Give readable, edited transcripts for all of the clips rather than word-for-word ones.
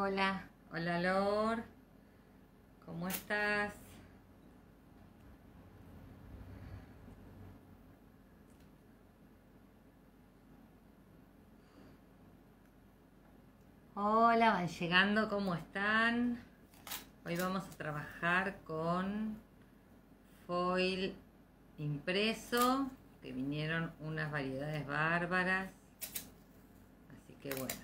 Hola, hola Lor, ¿cómo estás? Hola, van llegando, ¿cómo están? Hoy vamos a trabajar con foil impreso, que vinieron unas variedades bárbaras, así que bueno,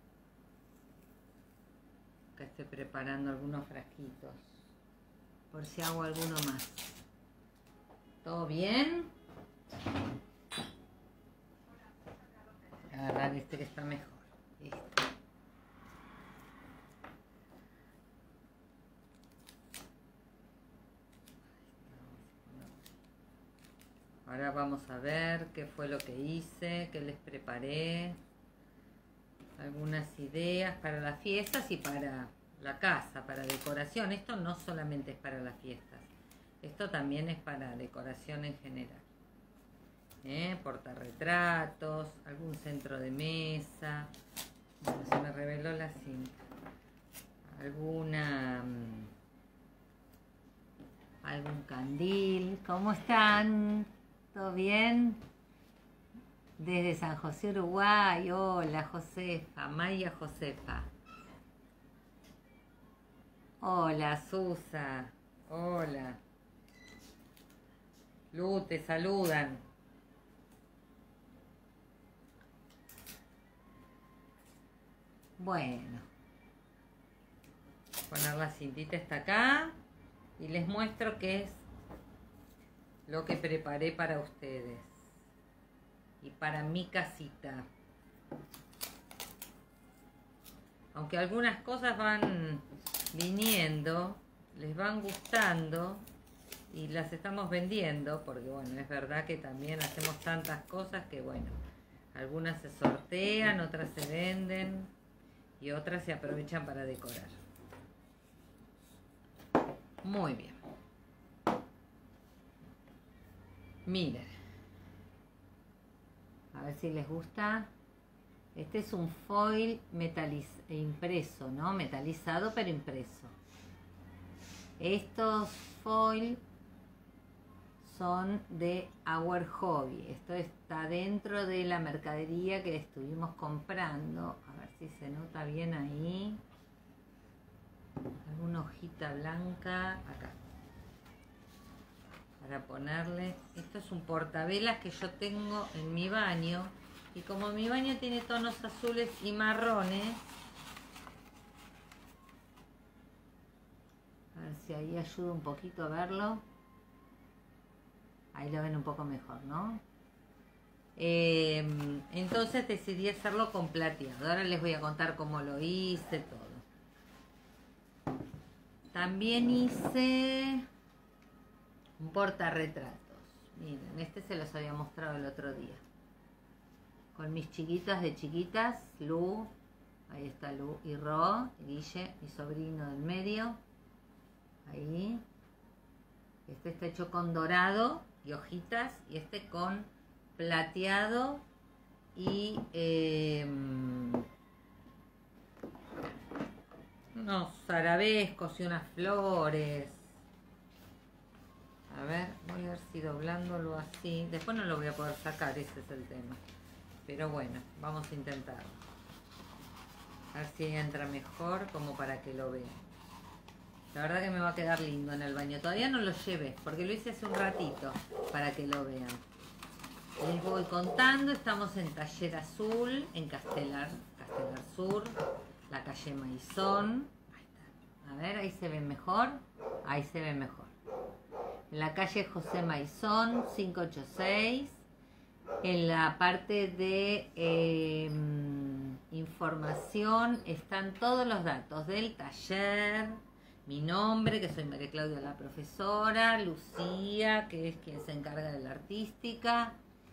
acá estoy preparando algunos frasquitos, por si hago alguno más. ¿Todo bien? Voy a agarrar este que está mejor. Listo. Ahora vamos a ver qué fue lo que hice, qué les preparé. Algunas ideas para las fiestas y para la casa, para decoración. Esto no solamente es para las fiestas, esto también es para decoración en general. Portarretratos, algún centro de mesa. Bueno, se me reveló la cinta. Algún candil. ¿Cómo están? ¿Todo bien? Desde San José, Uruguay. Hola, Josefa, Maya Josefa. Hola, Susa. Hola. Lu, te saludan. Bueno. Poner la cintita está acá. Y les muestro qué es lo que preparé para ustedes. Y para mi casita. Aunque algunas cosas van viniendo, les van gustando y las estamos vendiendo, porque bueno, es verdad que también hacemos tantas cosas que bueno, algunas se sortean, otras se venden y otras se aprovechan para decorar. Muy bien. Miren. A ver si les gusta. Este es un foil impreso, ¿no? Metalizado pero impreso. Estos foil son de Our Hobby. Esto está dentro de la mercadería que estuvimos comprando. A ver si se nota bien ahí. Alguna hojita blanca acá. Para ponerle. Esto es un portavelas que yo tengo en mi baño. Y como mi baño tiene tonos azules y marrones, a ver si ahí ayuda un poquito a verlo. Ahí lo ven un poco mejor, ¿no? Entonces decidí hacerlo con plateado. Ahora les voy a contar cómo lo hice, todo. También hice un portarretratos. Miren, este se los había mostrado el otro día. Con mis chiquitas de chiquitas, Lu, ahí está Lu y Ro, Guille, mi sobrino del medio, ahí. Este está hecho con dorado y hojitas, y este con plateado y unos arabescos y unas flores. A ver, voy a ver si doblándolo así, después no lo voy a poder sacar, ese es el tema. Pero bueno, vamos a intentarlo. A ver si entra mejor, como para que lo vean. La verdad que me va a quedar lindo en el baño. Todavía no lo llevé, porque lo hice hace un ratito, para que lo vean. Les voy contando, estamos en Taller Azul, en Castelar Sur, la calle Maizón. Ahí está. A ver, ahí se ve mejor. Ahí se ve mejor. En la calle José Maizón, 586. En la parte de información están todos los datos del taller, mi nombre, que soy María Claudia la profesora, Lucía, que es quien se encarga de la artística,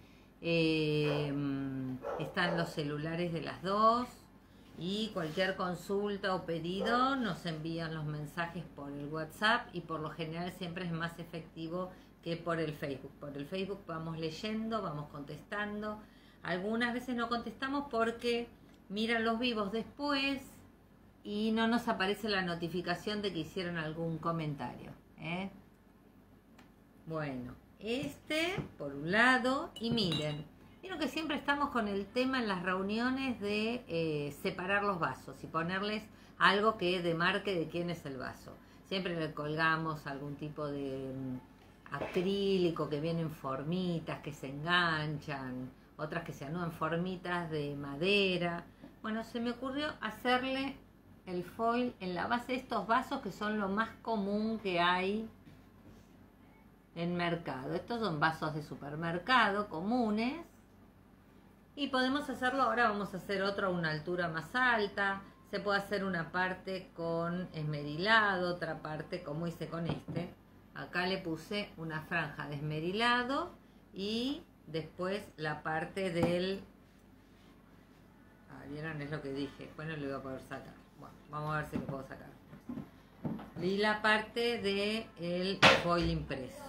están los celulares de las dos y cualquier consulta o pedido nos envían los mensajes por el WhatsApp y por lo general siempre es más efectivo que por el Facebook. Por el Facebook vamos leyendo, vamos contestando. Algunas veces no contestamos porque miran los vivos después y no nos aparece la notificación de que hicieron algún comentario, ¿eh? Bueno, por un lado, y miren, vieron que siempre estamos con el tema en las reuniones de separar los vasos y ponerles algo que demarque de quién es el vaso. Siempre le colgamos algún tipo de acrílico que viene en formitas, que se enganchan, otras que se anudan formitas de madera. Bueno, se me ocurrió hacerle el foil en la base de estos vasos que son lo más común que hay en mercado. Estos son vasos de supermercado comunes y podemos hacerlo. Ahora vamos a hacer otro a una altura más alta. Se puede hacer una parte con esmerilado, otra parte como hice con este. Acá le puse una franja de esmerilado y después la parte del... ¿vieron? Es lo que dije. Después no lo iba a poder sacar. Bueno, vamos a ver si lo puedo sacar. Y la parte del foil impreso.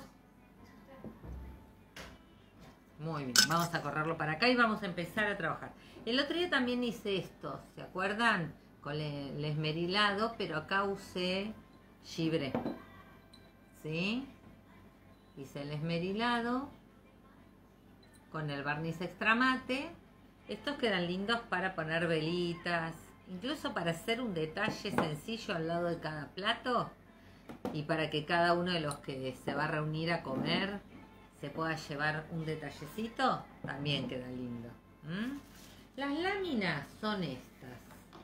Muy bien, vamos a correrlo para acá y vamos a empezar a trabajar. El otro día también hice esto, ¿se acuerdan? Con el esmerilado, pero acá usé gibré. ¿Sí? Hice el esmerilado con el barniz extra mate. Estos quedan lindos para poner velitas, incluso para hacer un detalle sencillo al lado de cada plato y para que cada uno de los que se va a reunir a comer se pueda llevar un detallecito, también queda lindo. Las láminas son estas.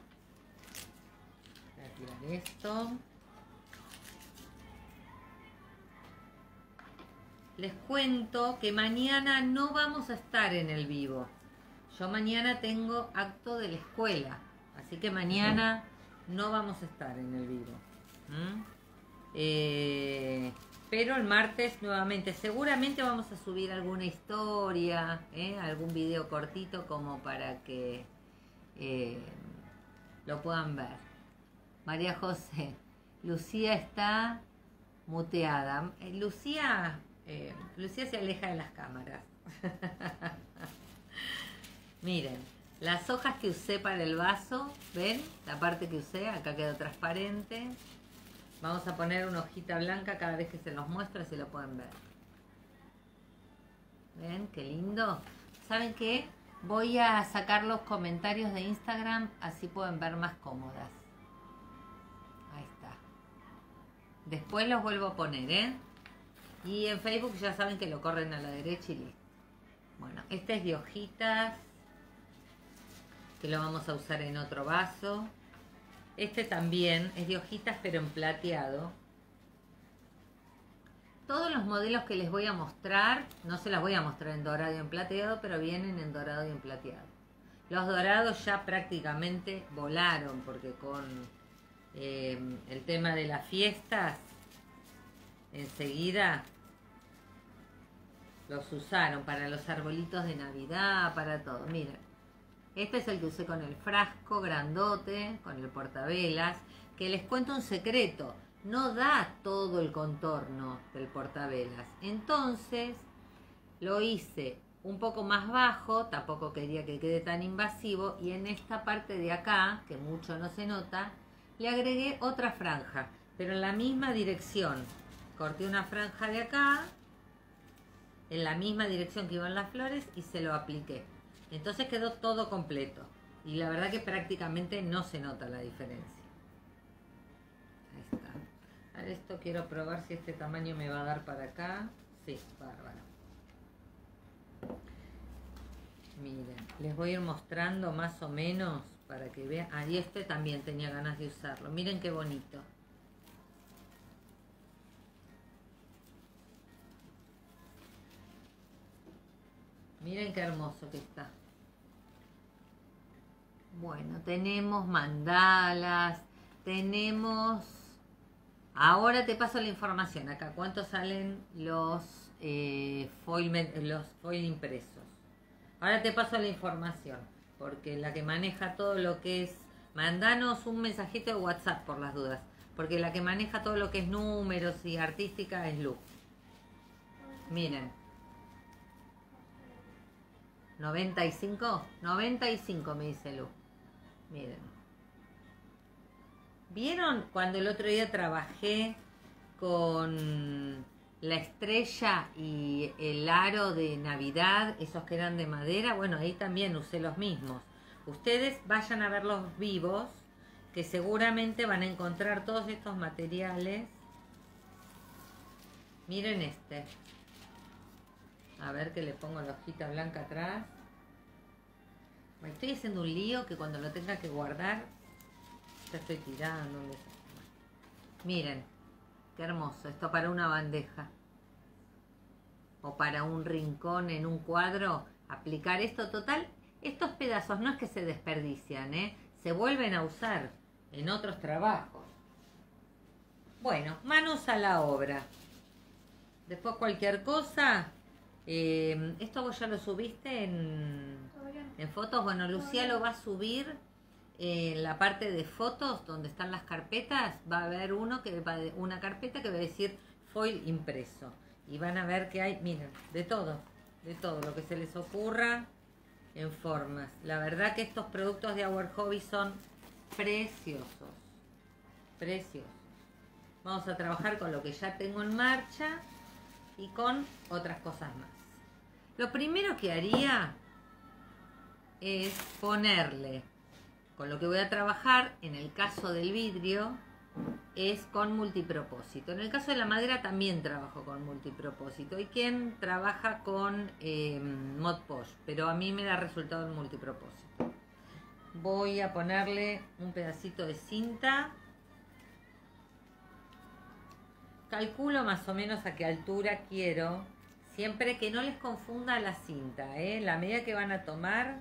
Voy a tirar esto. Les cuento que mañana no vamos a estar en el vivo. Yo mañana tengo acto de la escuela, así que mañana no vamos a estar en el vivo. Pero el martes nuevamente, seguramente vamos a subir alguna historia, algún video cortito como para que lo puedan ver. María José, Lucía está muteada. Lucía se aleja de las cámaras. Miren, las hojas que usé para el vaso, ¿ven? La parte que usé, acá quedó transparente. Vamos a poner una hojita blanca cada vez que se los muestro, así lo pueden ver. ¿Ven? Qué lindo. ¿Saben qué? Voy a sacar los comentarios de Instagram, así pueden ver más cómodas. Ahí está. Después los vuelvo a poner, ¿eh? Y en Facebook ya saben que lo corren a la derecha y listo. Bueno, este es de hojitas, que lo vamos a usar en otro vaso. Este también es de hojitas, pero en plateado. Todos los modelos que les voy a mostrar, no se las voy a mostrar en dorado y en plateado, pero vienen en dorado y en plateado. Los dorados ya prácticamente volaron, porque con el tema de las fiestas, enseguida los usaron para los arbolitos de Navidad, para todo. Miren. Este es el que usé con el frasco grandote, con el portavelas, que les cuento un secreto, no da todo el contorno del portavelas. Entonces lo hice un poco más bajo, tampoco quería que quede tan invasivo, y en esta parte de acá, que mucho no se nota, le agregué otra franja, pero en la misma dirección. Corté una franja de acá, en la misma dirección que iban las flores, y se lo apliqué. Entonces quedó todo completo. Y la verdad que prácticamente no se nota la diferencia. Ahí está. A ver, esto quiero probar si este tamaño me va a dar para acá. Sí, bárbaro. Miren, les voy a ir mostrando más o menos para que vean. Ah, y este también tenía ganas de usarlo. Miren qué bonito. Miren qué hermoso que está. Bueno, tenemos mandalas, tenemos... Ahora te paso la información acá. ¿Cuánto salen los foil impresos? Ahora te paso la información, porque la que maneja todo lo que es... Mandanos un mensajito de WhatsApp por las dudas, porque la que maneja todo lo que es números y artística es Lu. Miren. 95 me dice Lu. Miren. ¿Vieron cuando el otro día trabajé con la estrella y el aro de Navidad, esos que eran de madera? Bueno, ahí también usé los mismos. Ustedes vayan a ver los vivos, que seguramente van a encontrar todos estos materiales. Miren este. A ver que le pongo la hojita blanca atrás. Me estoy haciendo un lío que cuando lo tenga que guardar, ya estoy tirando. Miren, qué hermoso. Esto para una bandeja. O para un rincón en un cuadro. Aplicar esto total. Estos pedazos no es que se desperdician, se vuelven a usar en otros trabajos. Bueno, manos a la obra. Después cualquier cosa. Esto vos ya lo subiste en fotos. Bueno, Lucía lo va a subir en la parte de fotos donde están las carpetas. Va a haber una carpeta que va a decir foil impreso. Y van a ver que hay, miren, de todo lo que se les ocurra en formas. La verdad que estos productos de Our Hobby son preciosos. Preciosos. Vamos a trabajar con lo que ya tengo en marcha y con otras cosas más. Lo primero que haría es ponerle, con lo que voy a trabajar, en el caso del vidrio, es con multipropósito. En el caso de la madera también trabajo con multipropósito. Hay quien trabaja con Mod Podge, pero a mí me da resultado en multipropósito. Voy a ponerle un pedacito de cinta. Calculo más o menos a qué altura quiero. Siempre que no les confunda la cinta, La medida que van a tomar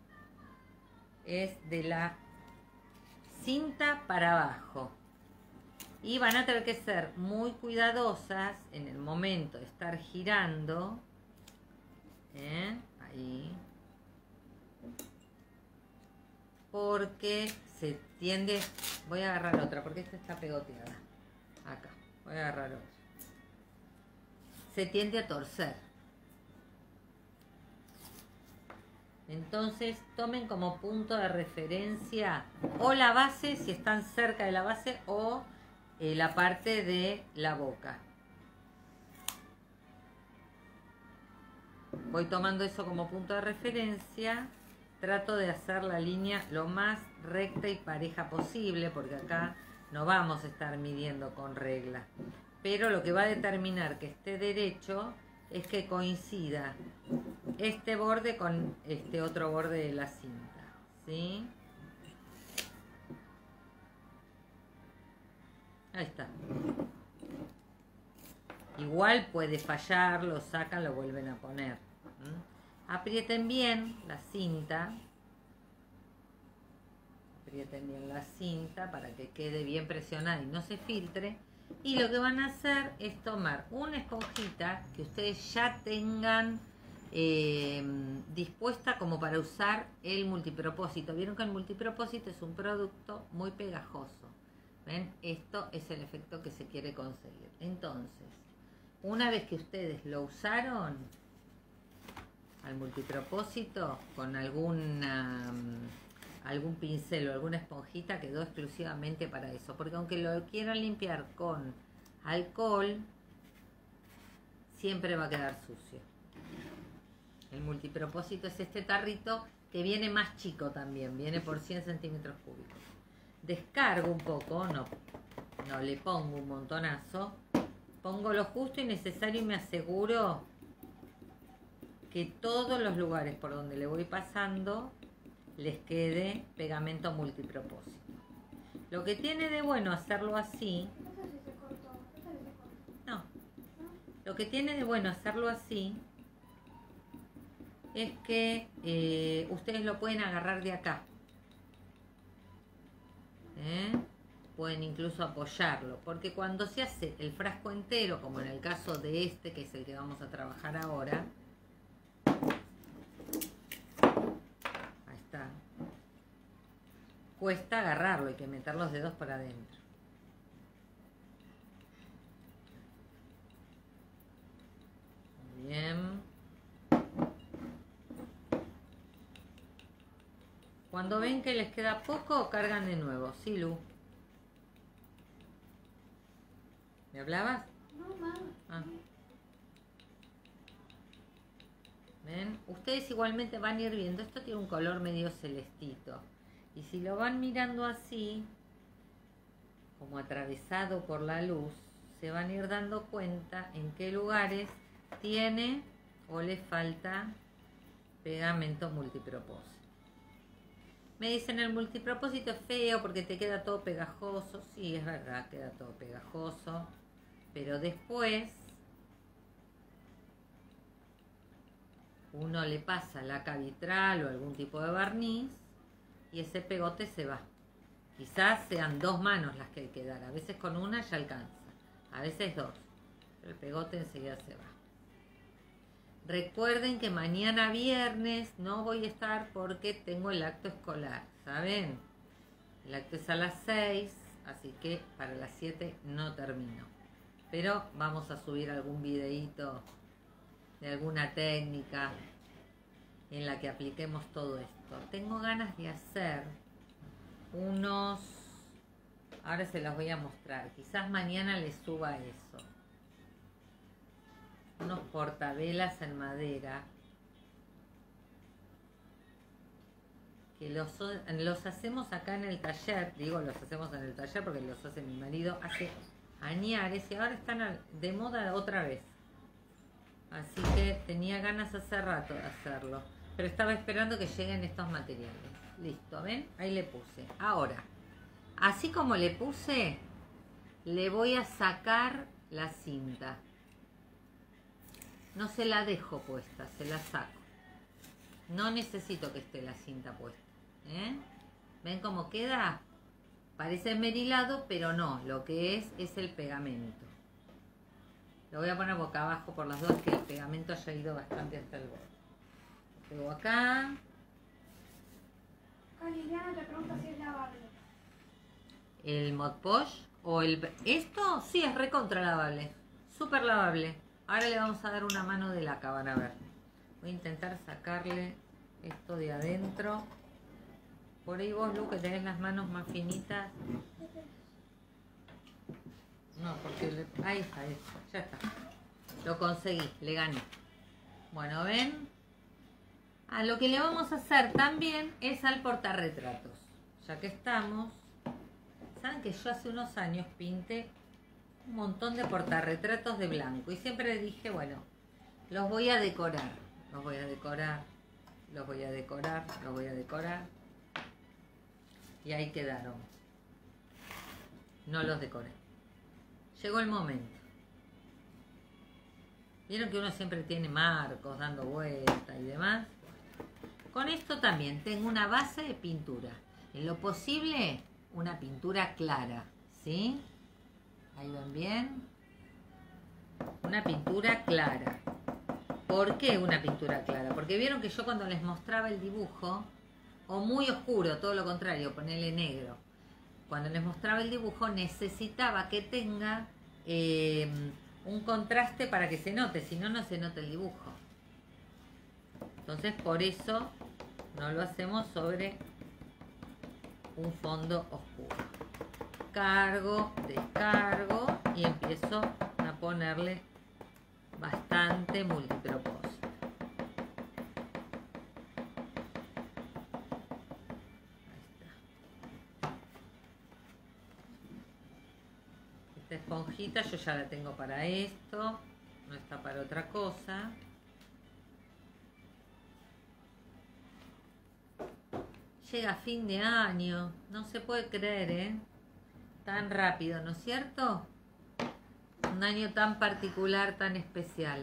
es de la cinta para abajo. Y van a tener que ser muy cuidadosas en el momento de estar girando. Ahí. Porque se tiende... Voy a agarrar otra porque esta está pegoteada. Acá. Voy a agarrar otra. Se tiende a torcer. Entonces tomen como punto de referencia o la base, si están cerca de la base, o la parte de la boca. Voy tomando eso como punto de referencia. Trato de hacer la línea lo más recta y pareja posible, porque acá no vamos a estar midiendo con regla. Pero lo que va a determinar que esté derecho es que coincida este borde con este otro borde de la cinta, ¿sí? Ahí está. Igual puede fallar, lo sacan, lo vuelven a poner. Aprieten bien la cinta. Aprieten bien la cinta para que quede bien presionada y no se filtre. Y lo que van a hacer es tomar una esponjita que ustedes ya tengan dispuesta como para usar el multipropósito. Vieron que el multipropósito es un producto muy pegajoso. ¿Ven? Esto es el efecto que se quiere conseguir. Entonces, una vez que ustedes lo usaron al multipropósito con algún pincel o alguna esponjita, quedó exclusivamente para eso. Porque aunque lo quieran limpiar con alcohol, siempre va a quedar sucio. El multipropósito es este tarrito que viene más chico también, viene por 100 centímetros cúbicos. Descargo un poco, no le pongo un montonazo, pongo lo justo y necesario y me aseguro que todos los lugares por donde le voy pasando les quede pegamento multipropósito. Lo que tiene de bueno hacerlo así, lo que tiene de bueno hacerlo así es que ustedes lo pueden agarrar de acá. Pueden incluso apoyarlo, porque cuando se hace el frasco entero, como en el caso de este, que es el que vamos a trabajar ahora, ahí está, cuesta agarrarlo, hay que meter los dedos para adentro. Bien. Cuando ven que les queda poco, cargan de nuevo. Sí, Lu. ¿Me hablabas? No, mamá. Ah. ¿Ven? Ustedes igualmente van a ir viendo, esto tiene un color medio celestito. Y si lo van mirando así, como atravesado por la luz, se van a ir dando cuenta en qué lugares tiene o le falta pegamento multipropósito. Me dicen el multipropósito es feo porque te queda todo pegajoso. Sí, es verdad, queda todo pegajoso. Pero después uno le pasa laca vitral o algún tipo de barniz y ese pegote se va. Quizás sean 2 manos las que hay que dar. A veces con una ya alcanza. A veces 2. Pero el pegote enseguida se va. Recuerden que mañana viernes no voy a estar porque tengo el acto escolar, ¿saben? El acto es a las 6, así que para las 7 no termino. Pero vamos a subir algún videíto de alguna técnica en la que apliquemos todo esto. Tengo ganas de hacer unos... Ahora se los voy a mostrar. Quizás mañana les suba eso. Unos portavelas en madera que los hacemos acá en el taller. Digo, los hacemos en el taller porque los hace mi marido hace añares y ahora están de moda otra vez. Así que tenía ganas hace rato de hacerlo, pero estaba esperando que lleguen estos materiales. Listo, ¿ven? Ahí le puse. Ahora, así como le puse, le voy a sacar la cinta. No se la dejo puesta, se la saco. No necesito que esté la cinta puesta. ¿Ven cómo queda? Parece esmerilado, pero no. Lo que es el pegamento. Lo voy a poner boca abajo por las dos, que el pegamento haya ido bastante hasta el borde. Lo pego acá. Liliana te pregunta si es lavable. El Mod Podge o el... Esto sí es recontra lavable. Súper lavable. Ahora le vamos a dar una mano de laca, van a ver. Voy a intentar sacarle esto de adentro. Por ahí vos, Lu, que tenés las manos más finitas. No, porque... Ahí está, ya está. Lo conseguí, le gané. Bueno, ¿ven? Lo que le vamos a hacer también es al portarretratos. Ya que estamos... Saben que yo hace unos años pinté un montón de portarretratos de blanco. Y siempre dije, bueno, los voy a decorar. Los voy a decorar. Los voy a decorar. Los voy a decorar. Y ahí quedaron. No los decoré. Llegó el momento. Vieron que uno siempre tiene marcos dando vueltas y demás. Con esto también tengo una base de pintura. En lo posible, una pintura clara. ¿Sí? Ahí ven bien. Una pintura clara. ¿Por qué una pintura clara? Porque vieron que yo cuando les mostraba el dibujo, o muy oscuro, todo lo contrario, ponerle negro. Cuando les mostraba el dibujo necesitaba que tenga un contraste para que se note, si no, no se nota el dibujo. Entonces por eso no lo hacemos sobre un fondo oscuro. Cargo, descargo y empiezo a ponerle bastante multipropósito. Esta esponjita yo ya la tengo para esto, no está para otra cosa. Llega fin de año, no se puede creer, tan rápido, ¿no es cierto? Un año tan particular, tan especial.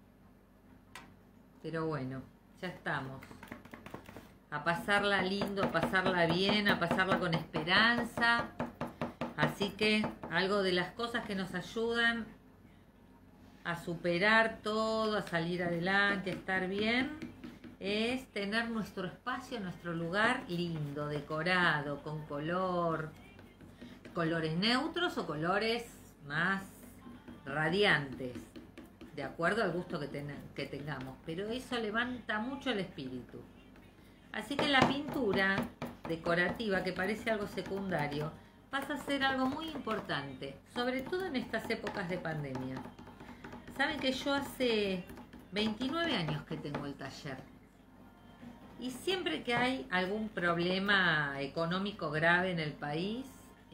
Pero bueno, ya estamos. A pasarla lindo, a pasarla bien, a pasarla con esperanza. Así que algo de las cosas que nos ayudan a superar todo, a salir adelante, a estar bien, es tener nuestro espacio, nuestro lugar lindo, decorado, con color, colores neutros o colores más radiantes, de acuerdo al gusto que tengamos, pero eso levanta mucho el espíritu. Así que la pintura decorativa, que parece algo secundario, pasa a ser algo muy importante, sobre todo en estas épocas de pandemia. Saben que yo hace 29 años que tengo el taller. Y siempre que hay algún problema económico grave en el país,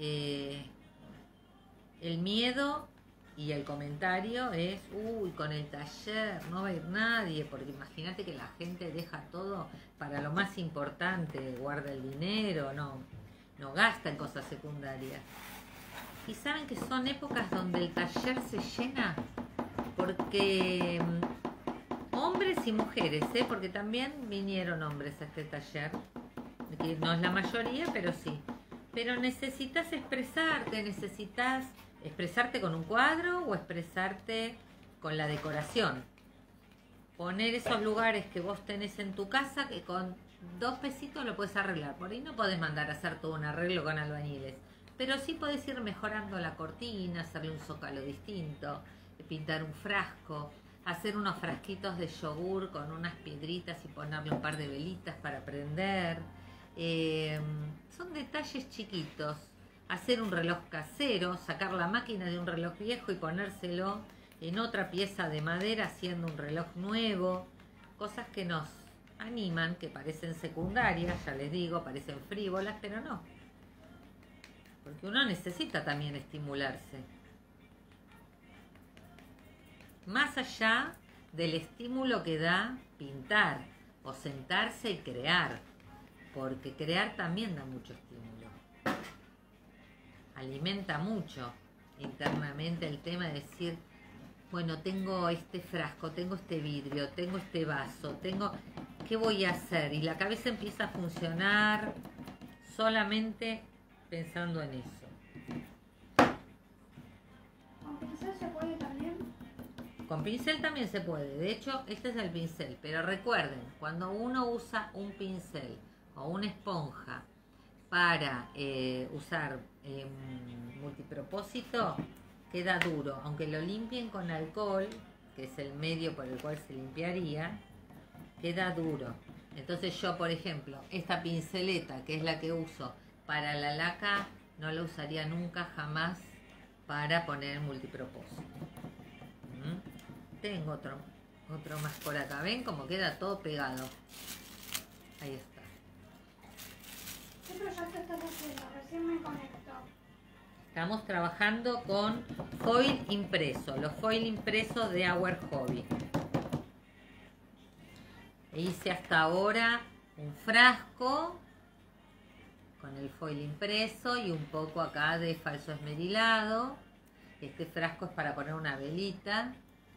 el miedo y el comentario es, uy, con el taller no va a ir nadie, porque imagínate que la gente deja todo para lo más importante, guarda el dinero, no gasta en cosas secundarias. Y saben que son épocas donde el taller se llena porque hombres y mujeres, porque también vinieron hombres a este taller, que no es la mayoría, pero sí. Pero necesitas expresarte con un cuadro o expresarte con la decoración. Poner esos lugares que vos tenés en tu casa que con 2 pesitos lo puedes arreglar. Por ahí no podés mandar a hacer todo un arreglo con albañiles, pero sí podés ir mejorando la cortina, hacerle un zócalo distinto, pintar un frasco, hacer unos frasquitos de yogur con unas piedritas y ponerle un par de velitas para prender. Son detalles chiquitos. Hacer un reloj casero, sacar la máquina de un reloj viejo y ponérselo en otra pieza de madera haciendo un reloj nuevo. Cosas que nos animan, que parecen secundarias, ya les digo, parecen frívolas, pero no. Porque uno necesita también estimularse. Más allá del estímulo que da pintar o sentarse y crear, porque crear también da mucho estímulo. Alimenta mucho internamente el tema de decir, bueno, tengo este frasco, tengo este vidrio, tengo este vaso, ¿qué voy a hacer? Y la cabeza empieza a funcionar solamente pensando en eso. ¿Con pincel se puede también? Con pincel también se puede, de hecho este es el pincel, pero recuerden, cuando uno usa un pincel o una esponja para usar multipropósito, queda duro, aunque lo limpien con alcohol, que es el medio por el cual se limpiaría, queda duro. Entonces yo, por ejemplo, esta pinceleta, que es la que uso para la laca, no la usaría nunca jamás para poner multipropósito. Tengo otro más por acá, ven cómo queda todo pegado. Ahí está. ¿Qué proyecto estás haciendo? Recién me conecto. Estamos trabajando con foil impreso, los foil impresos de Our Hobby. Hice hasta ahora un frasco con el foil impreso y un poco acá de falso esmerilado. Este frasco es para poner una velita.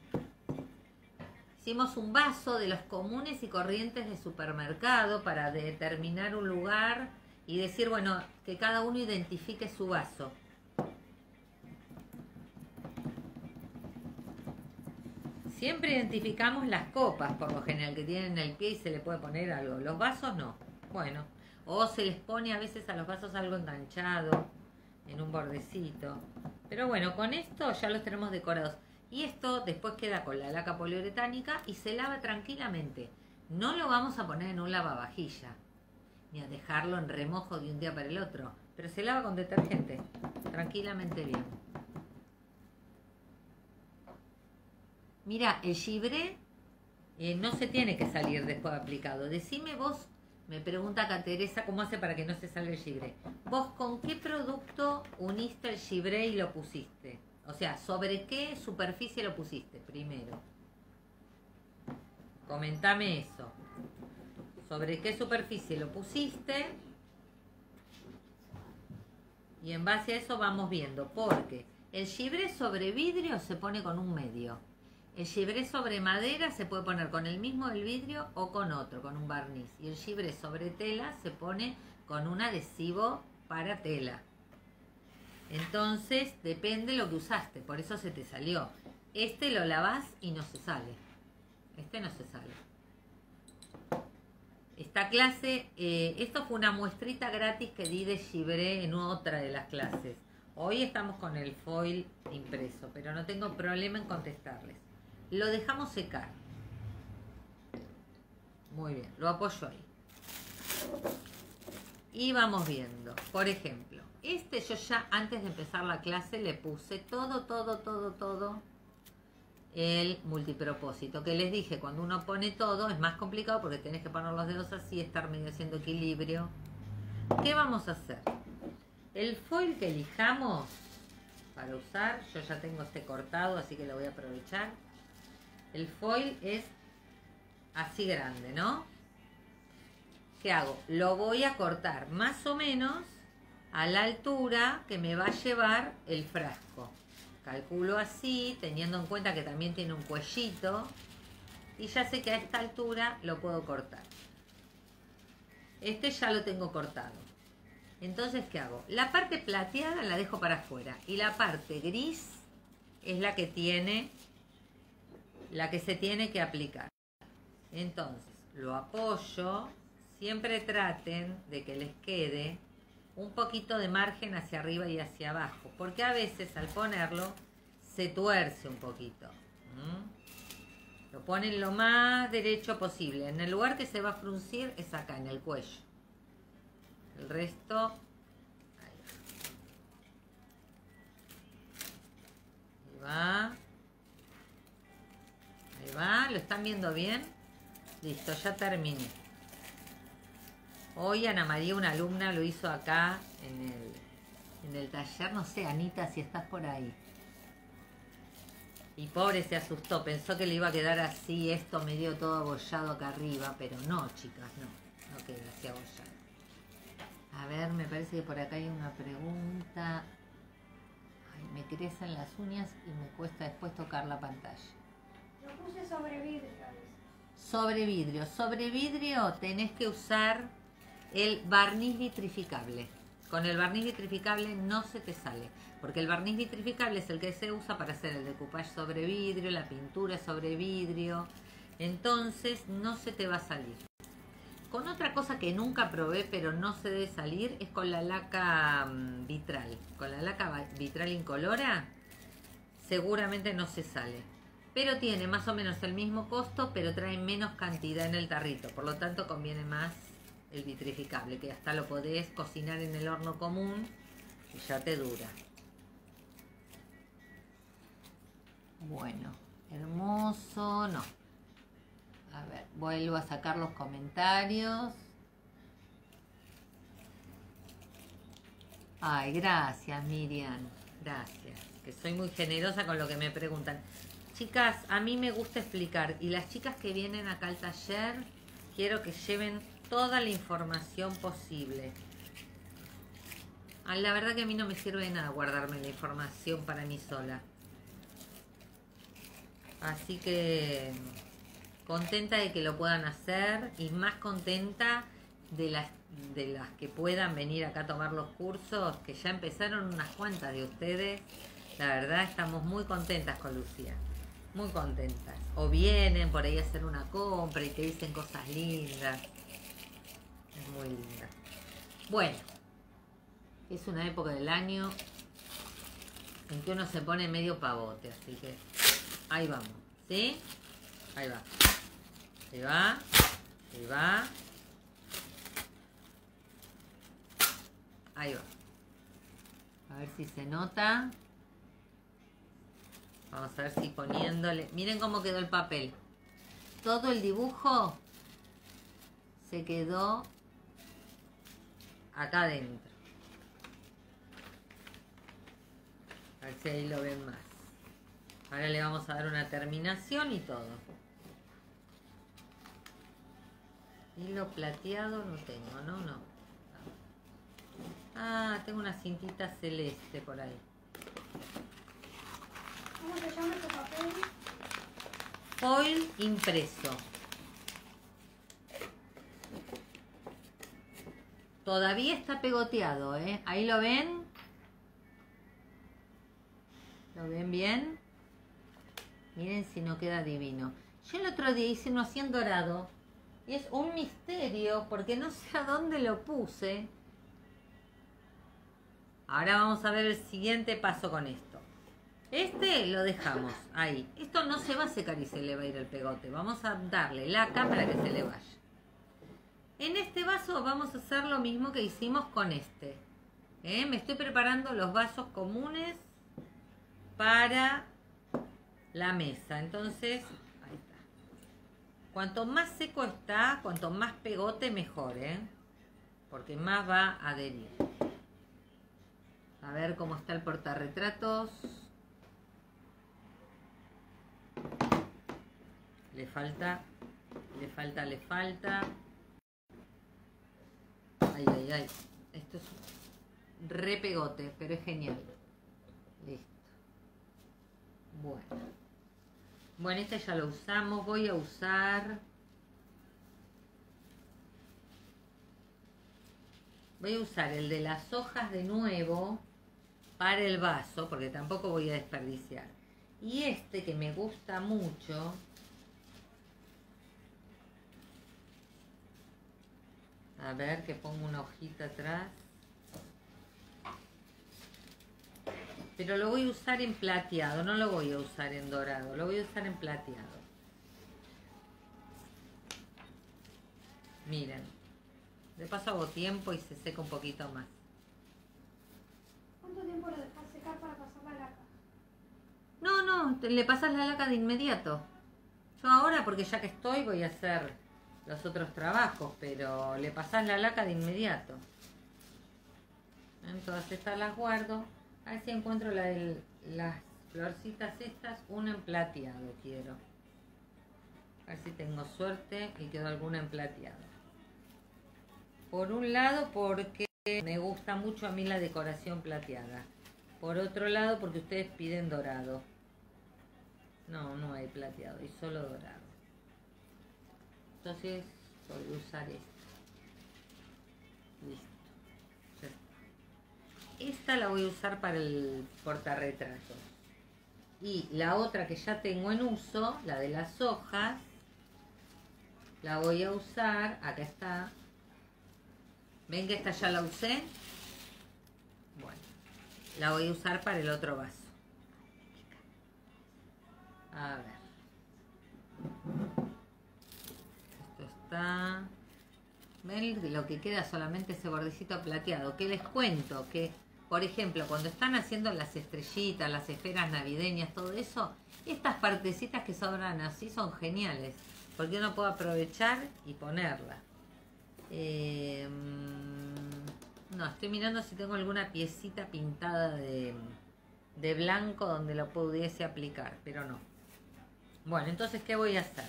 Hicimos un vaso de los comunes y corrientes de supermercado para determinar un lugar y decir, bueno, que cada uno identifique su vaso. Siempre identificamos las copas, por lo general, que tienen el pie y se le puede poner algo. Los vasos no. Bueno, o se les pone a veces a los vasos algo enganchado en un bordecito. Pero bueno, con esto ya los tenemos decorados. Y esto después queda con la laca poliuretánica y se lava tranquilamente. No lo vamos a poner en un lavavajilla, ni a dejarlo en remojo de un día para el otro. Pero se lava con detergente, tranquilamente bien. Mira, el gibré no se tiene que salir después de aplicado. Decime vos, me pregunta acá Teresa, ¿cómo hace para que no se salga el gibré? ¿Vos con qué producto uniste el gibré y lo pusiste? O sea, ¿sobre qué superficie lo pusiste primero? Comentame eso. ¿Sobre qué superficie lo pusiste? Y en base a eso vamos viendo, porque el gibré sobre vidrio se pone con un medio. El gibré sobre madera se puede poner con el mismo del vidrio o con otro, con un barniz. Y el gibré sobre tela se pone con un adhesivo para tela. Entonces, depende lo que usaste, por eso se te salió. Este lo lavás y no se sale. Este no se sale. Esta clase, esto fue una muestrita gratis que di de gibré en otra de las clases. Hoy estamos con el foil impreso, pero no tengo problema en contestarles. Lo dejamos secar. Muy bien, lo apoyo ahí. Y vamos viendo, por ejemplo, Este yo ya antes de empezar la clase le puse todo el multipropósito. Que les dije, cuando uno pone todo es más complicado porque tenés que poner los dedos así, estar medio haciendo equilibrio. ¿Qué vamos a hacer? El foil que elijamos para usar, yo ya tengo este cortado, así que lo voy a aprovechar. El foil es así grande, ¿no? ¿Qué hago? Lo voy a cortar más o menos a la altura que me va a llevar el frasco. Calculo así, teniendo en cuenta que también tiene un cuellito. Y ya sé que a esta altura lo puedo cortar. Este ya lo tengo cortado. Entonces, ¿qué hago? La parte plateada la dejo para afuera. Y la parte gris es la que se tiene que aplicar. Entonces, lo apoyo. Siempre traten de que les quede un poquito de margen hacia arriba y hacia abajo, porque a veces al ponerlo se tuerce un poquito. Lo ponen lo más derecho posible. En el lugar que se va a fruncir es acá, en el cuello. El resto, ahí va. Ahí va. ¿Lo están viendo bien? Listo, ya terminé. Hoy Ana María, una alumna, lo hizo acá en el taller. No sé, Anita, si estás por ahí. Y pobre, se asustó. Pensó que le iba a quedar así, esto medio todo abollado acá arriba. Pero no, chicas, no queda así abollado. A ver, me parece que por acá hay una pregunta. Ay, me crecen las uñas y me cuesta después tocar la pantalla. Lo puse sobre vidrio. Sobre vidrio tenés que usar el barniz vitrificable. Con el barniz vitrificable no se te sale, porque el barniz vitrificable es el que se usa para hacer el decoupage sobre vidrio, la pintura sobre vidrio. Entonces no se te va a salir. Con otra cosa que nunca probé, pero no se debe salir, es con la laca vitral. Con la laca vitral incolora, seguramente no se sale. Pero tiene más o menos el mismo costo, pero trae menos cantidad en el tarrito. Por lo tanto, conviene más el vitrificable, que hasta lo podés cocinar en el horno común y ya te dura. Bueno, hermoso, no. A ver, vuelvo a sacar los comentarios. Ay, gracias, Miriam. Gracias. Que soy muy generosa con lo que me preguntan. Chicas, a mí me gusta explicar. Y las chicas que vienen acá al taller, quiero que lleven toda la información posible. La verdad que a mí no me sirve de nada guardarme la información para mí sola. Así que contenta de que lo puedan hacer y más contenta de las que puedan venir acá a tomar los cursos, que ya empezaron unas cuantas de ustedes. La verdad estamos muy contentas con Lucía, muy contentas. O vienen por ahí a hacer una compra y te dicen cosas lindas. Es muy linda. Bueno, es una época del año en que uno se pone medio pavote, así que ahí vamos, ¿sí? Ahí va. Ahí va. Ahí va. Ahí va. A ver si se nota. Vamos a ver si poniéndole... Miren cómo quedó el papel. Todo el dibujo se quedó acá adentro. A ver si ahí lo ven más. Ahora le vamos a dar una terminación y todo. Hilo plateado no tengo, no. Ah, tengo una cintita celeste por ahí. ¿Cómo se llama tu papel? Foil impreso. Todavía está pegoteado, ¿eh? Ahí lo ven. ¿Lo ven bien? Miren si no queda divino. Yo el otro día hice uno así en dorado. Y es un misterio porque no sé a dónde lo puse. Ahora vamos a ver el siguiente paso con esto. Este lo dejamos ahí. Esto no se va a secar y se le va a ir el pegote. Vamos a darle laca para que se le vaya. En este vaso vamos a hacer lo mismo que hicimos con este. Me estoy preparando los vasos comunes para la mesa. Entonces, ahí está. Cuanto más seco está, cuanto más pegote, mejor, porque más va a adherir. A ver cómo está el portarretratos. Le falta. Ay, ay, ay. Esto es re pegote, pero es genial. Listo. Bueno, este ya lo usamos. Voy a usar el de las hojas de nuevo para el vaso, porque tampoco voy a desperdiciar. Y este que me gusta mucho, a ver, que pongo una hojita atrás, pero lo voy a usar en plateado, no lo voy a usar en dorado, lo voy a usar en plateado. Miren, de paso hago tiempo y se seca un poquito más. ¿Cuánto tiempo lo dejas secar para pasar la laca? No, le pasas la laca de inmediato. Yo ahora, porque ya que estoy, voy a hacer los otros trabajos, pero le pasas la laca de inmediato. Entonces estas las guardo. A ver si encuentro las florcitas estas, una en plateado quiero. A ver si tengo suerte y quedó alguna en plateado. Por un lado porque me gusta mucho a mí la decoración plateada. Por otro lado porque ustedes piden dorado. No hay plateado, hay solo dorado. Entonces voy a usar esta. Listo. Ya está. Esta la voy a usar para el portarretratos. Y la otra que ya tengo en uso, la de las hojas, la voy a usar. Acá está. ¿Ven que esta ya la usé? Bueno, la voy a usar para el otro vaso. A ver. Esto está. ¿Ven? Lo que queda solamente ese bordecito plateado. Que les cuento que, por ejemplo, cuando están haciendo las estrellitas, las esferas navideñas, todo eso, estas partecitas que sobran así son geniales. Porque uno puede aprovechar y ponerla. No, estoy mirando si tengo alguna piecita pintada de blanco donde lo pudiese aplicar, pero no. Bueno, entonces, ¿qué voy a hacer?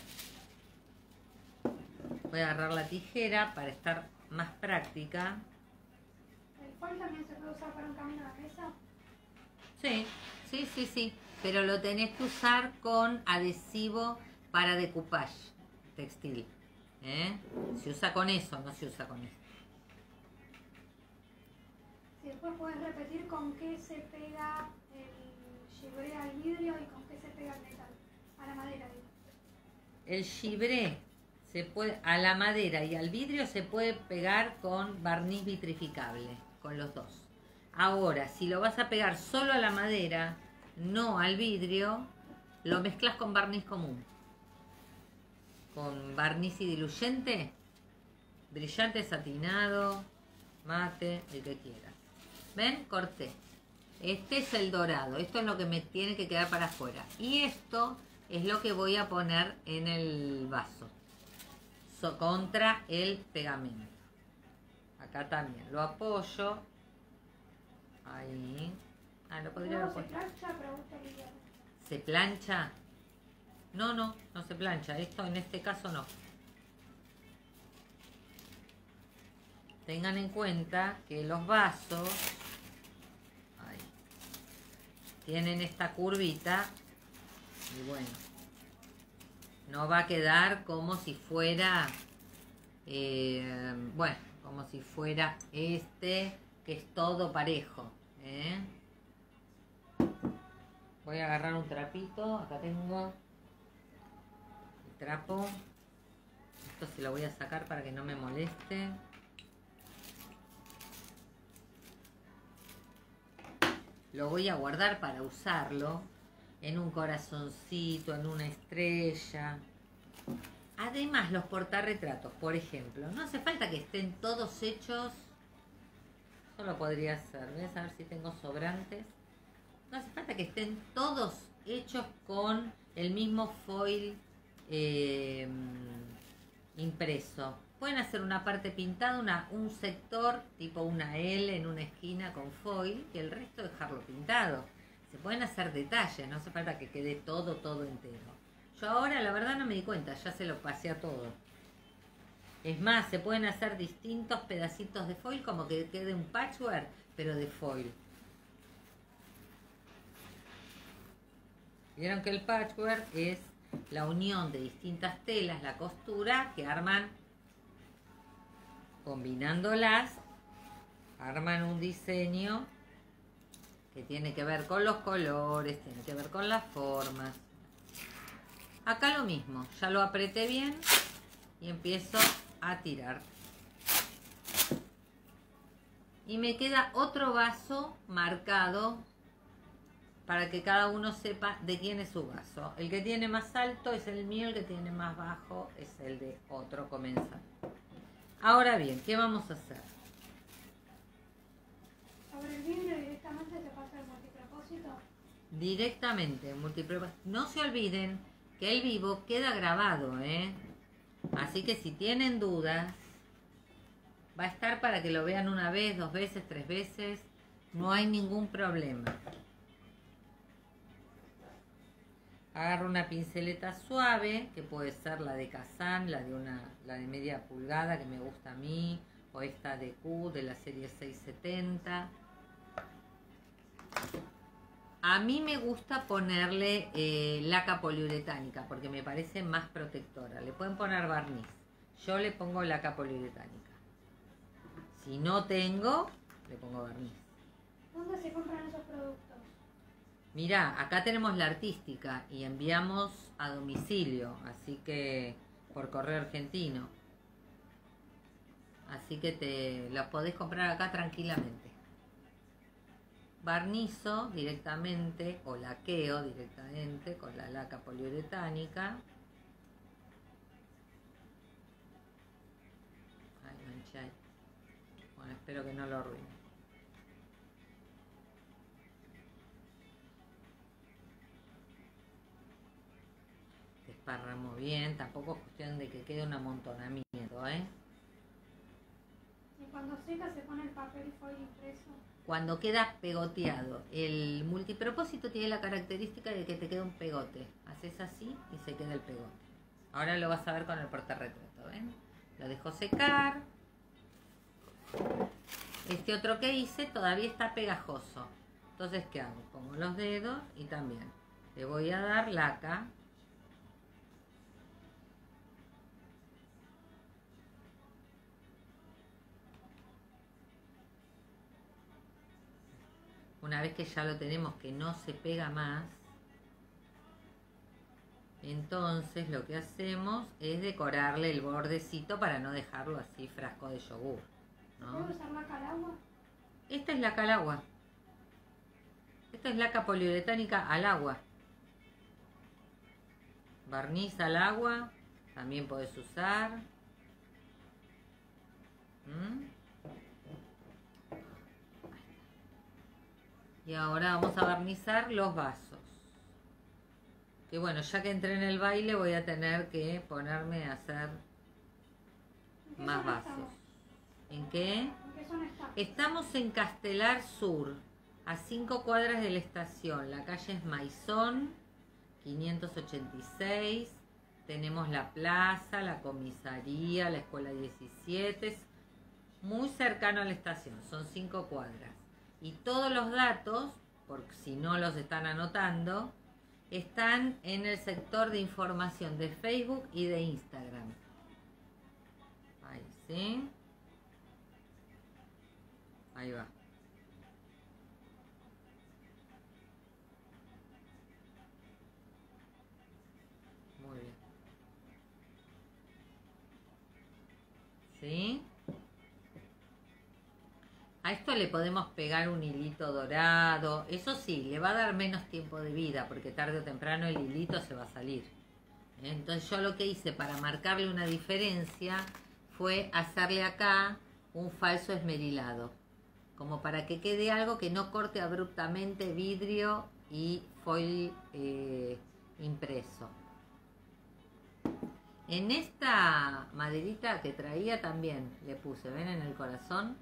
Voy a agarrar la tijera para estar más práctica. ¿El foil también se puede usar para un camino de mesa? Sí. Pero lo tenés que usar con adhesivo para decoupage textil. Se usa con eso, no se usa con esto. Si después puedes repetir con qué se pega el gibré al vidrio y con qué se pega el metal, a la madera. Digo. El gibré se puede, a la madera y al vidrio se puede pegar con barniz vitrificable, con los dos. Ahora, si lo vas a pegar solo a la madera, no al vidrio, lo mezclas con barniz común. Con barniz y diluyente, brillante, satinado, mate, el que quieras. ¿Ven? Corté. Este es el dorado. Esto es lo que me tiene que quedar para afuera. Y esto es lo que voy a poner en el vaso. Contra el pegamento. Acá también. Lo apoyo. Ahí. Lo podría ¿No apoyar. se plancha? Pregunta Liliana. ¿Se plancha? No se plancha. Esto en este caso no. Tengan en cuenta que los vasos tienen esta curvita y bueno, no va a quedar como si fuera, como si fuera este, que es todo parejo. Voy a agarrar un trapito, acá tengo el trapo. Esto se lo voy a sacar para que no me moleste. Lo voy a guardar para usarlo en un corazoncito, en una estrella. Además, los portarretratos, por ejemplo, no hace falta que estén todos hechos Solo podría ser. Voy a saber si tengo sobrantes. No hace falta que estén todos hechos con el mismo foil impreso. Pueden hacer una parte pintada, un sector tipo una L en una esquina con foil y el resto dejarlo pintado. Se pueden hacer detalles, no hace falta que quede todo entero. Yo ahora la verdad no me di cuenta, ya se lo pasé a todo. Es más, se pueden hacer distintos pedacitos de foil como que quede un patchwork, pero de foil. Vieron que el patchwork es la unión de distintas telas, la costura, que arman, combinándolas, arman un diseño que tiene que ver con los colores, tiene que ver con las formas. Acá lo mismo, ya lo apreté bien y empiezo a tirar. Y me queda otro vaso marcado para que cada uno sepa de quién es su vaso. El que tiene más alto es el mío, el que tiene más bajo es el de otro comensal. Ahora bien, ¿qué vamos a hacer? Sobre el vidrio directamente se pasa el multipropósito. Directamente, multipropósito. No se olviden que el vivo queda grabado, ¿eh? Así que si tienen dudas, va a estar para que lo vean una vez, 2 veces, 3 veces. No hay ningún problema. Agarro una pinceleta suave, que puede ser la de Kazan, la de media pulgada que me gusta a mí, o esta de Q de la serie 670. A mí me gusta ponerle laca poliuretánica porque me parece más protectora. Le pueden poner barniz. Yo le pongo laca poliuretánica. Si no tengo, le pongo barniz. ¿Dónde se compran esos productos? Mirá, acá tenemos la artística y enviamos a domicilio, así que por correo argentino. Así que te los podés comprar acá tranquilamente. Barnizo directamente o laqueo directamente con la laca poliuretánica. Ay, manché ahí. Bueno, espero que no lo arruine. Desparramo bien, tampoco es cuestión de que quede un amontonamiento, ¿eh? Y cuando seca se pone el papel foil impreso. Cuando queda pegoteado, el multipropósito tiene la característica de que te queda un pegote. Haces así y se queda el pegote. Ahora lo vas a ver con el portarretrato, ¿ven? Lo dejo secar. Este otro que hice todavía está pegajoso. Entonces, ¿qué hago? Pongo los dedos y también le voy a dar laca. Una vez que ya lo tenemos que no se pega más, entonces lo que hacemos es decorarle el bordecito para no dejarlo así frasco de yogur, ¿no? ¿Puedo usar laca al agua? Esta es laca al agua. Esta es laca poliuretánica al agua. Barniz al agua, también podés usar. Y ahora vamos a barnizar los vasos. Que bueno, ya que entré en el baile voy a tener que ponerme a hacer más vasos. ¿En qué? ¿En qué zona está? Estamos en Castelar Sur, a 5 cuadras de la estación. La calle es Maizón, 586. Tenemos la plaza, la comisaría, la escuela 17. Es muy cercano a la estación, son 5 cuadras. Y todos los datos, por si no los están anotando, están en el sector de información de Facebook y de Instagram. Ahí, ¿sí? Ahí va. Muy bien. ¿Sí? A esto le podemos pegar un hilito dorado. Eso sí, le va a dar menos tiempo de vida porque tarde o temprano el hilito se va a salir. Entonces yo lo que hice para marcarle una diferencia fue hacerle acá un falso esmerilado. como para que quede algo que no corte abruptamente vidrio y foil impreso. En esta maderita que traía también le puse, ¿ven? En el corazón.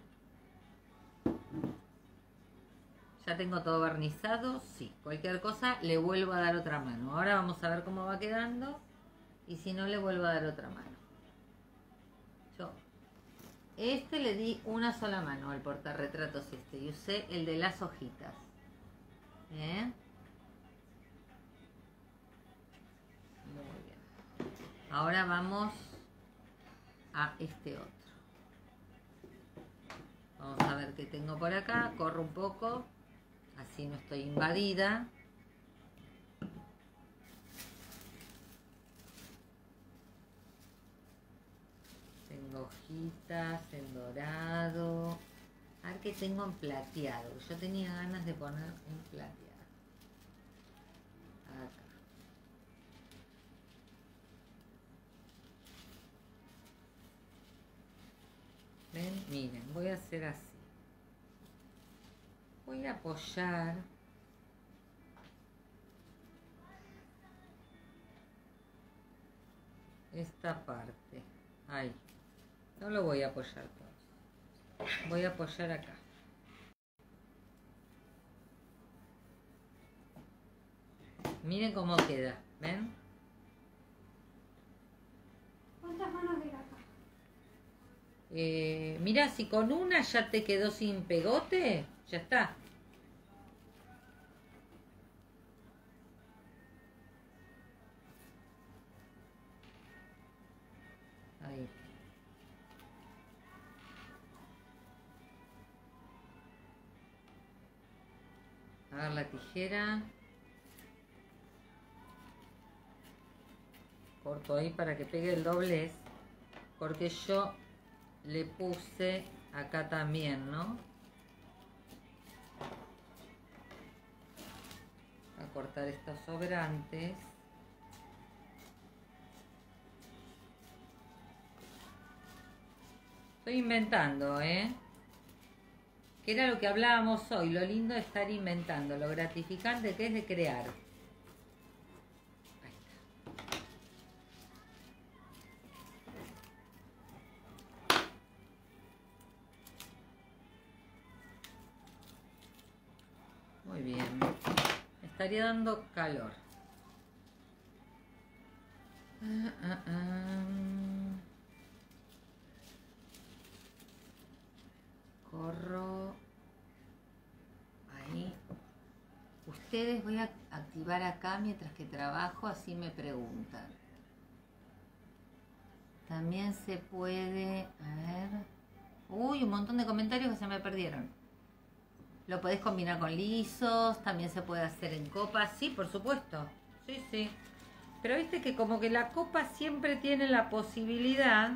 Ya tengo todo barnizado, sí. Cualquier cosa le vuelvo a dar otra mano. Ahora vamos a ver cómo va quedando. Y si no, le vuelvo a dar otra mano. Yo le di una sola mano al portarretratos y usé el de las hojitas. Muy bien. Ahora vamos a este otro. Vamos a ver qué tengo por acá. Corro un poco, así no estoy invadida. Tengo hojitas en dorado. A ver qué tengo en plateado. Yo tenía ganas de poner en plateado. Acá. ¿Ven? Miren, voy a hacer así. Voy a apoyar esta parte. Ahí. No lo voy a apoyar todo. Voy a apoyar acá. Miren cómo queda. ¿Ven? ¿Cuántas manos de acá? Mira, si con una ya te quedó sin pegote, ya está. Ahí. Agarrar la tijera. Corto ahí para que pegue el doblez. Porque yo le puse acá también, ¿no? A cortar estos sobrantes. Estoy inventando, ¿eh? Que era lo que hablábamos hoy, lo lindo de estar inventando, lo gratificante que es de crear. Ahí está. Muy bien. Me estaría dando calor. Corro. Ahí. Ustedes voy a activar acá mientras que trabajo, así me preguntan. También se puede... A ver... Uy, un montón de comentarios que se me perdieron. Lo podés combinar con lisos, también se puede hacer en copas. Sí, por supuesto. Sí, sí. Pero viste que como que la copa siempre tiene la posibilidad...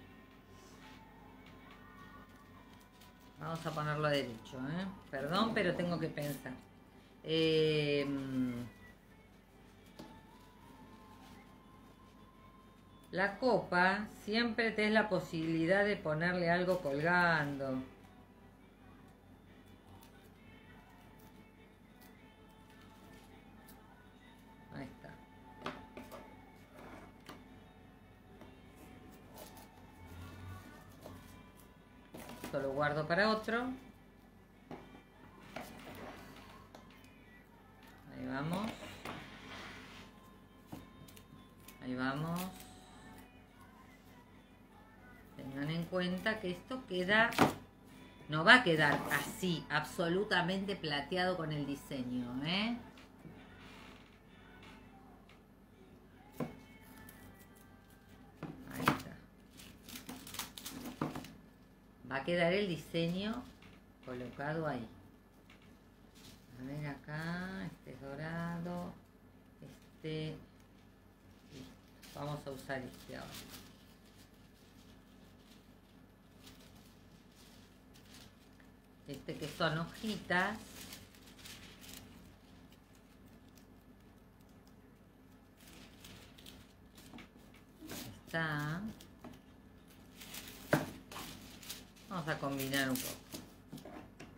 Vamos a ponerlo derecho, ¿eh? Perdón, pero tengo que pensar. La copa siempre te es la posibilidad de ponerle algo colgando. Ahí está. Esto lo guardo para otro. Ahí vamos. Ahí vamos. Tengan en cuenta que esto queda... No va a quedar así, absolutamente plateado con el diseño, ¿eh? Ahí está. Va a quedar el diseño colocado ahí. A ver acá, este es dorado, este... Listo. Vamos a usar este ahora. Este que son hojitas. Ahí está. Vamos a combinar un poco.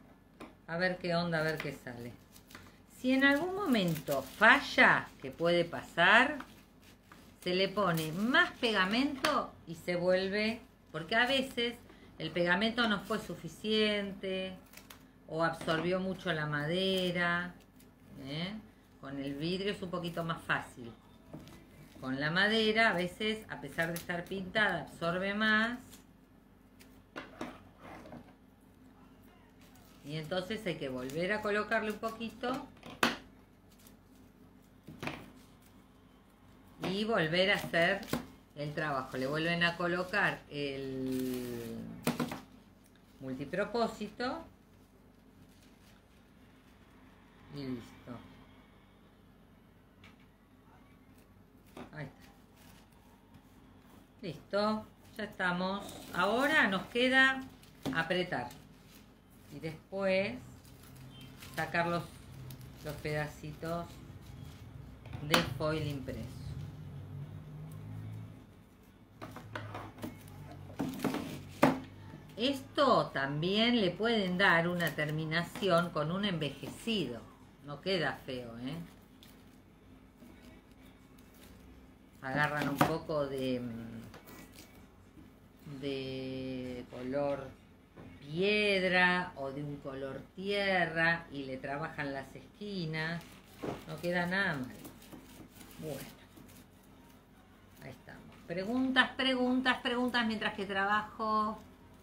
A ver qué onda, a ver qué sale. Si en algún momento falla, que puede pasar, se le pone más pegamento y se vuelve, porque a veces el pegamento no fue suficiente o absorbió mucho la madera. Con el vidrio es un poquito más fácil. Con la madera a veces, a pesar de estar pintada, absorbe más. Y entonces hay que volver a colocarle un poquito y volver a hacer el trabajo. Le vuelven a colocar el multipropósito y listo. Ahí está. Listo, ya estamos. Ahora nos queda apretar y después sacar los pedacitos de foil impreso. Esto también le pueden dar una terminación con un envejecido. No queda feo, ¿eh? Agarran un poco de color piedra o de un color tierra y le trabajan las esquinas. No queda nada mal. Bueno. Ahí estamos. Preguntas mientras que trabajo.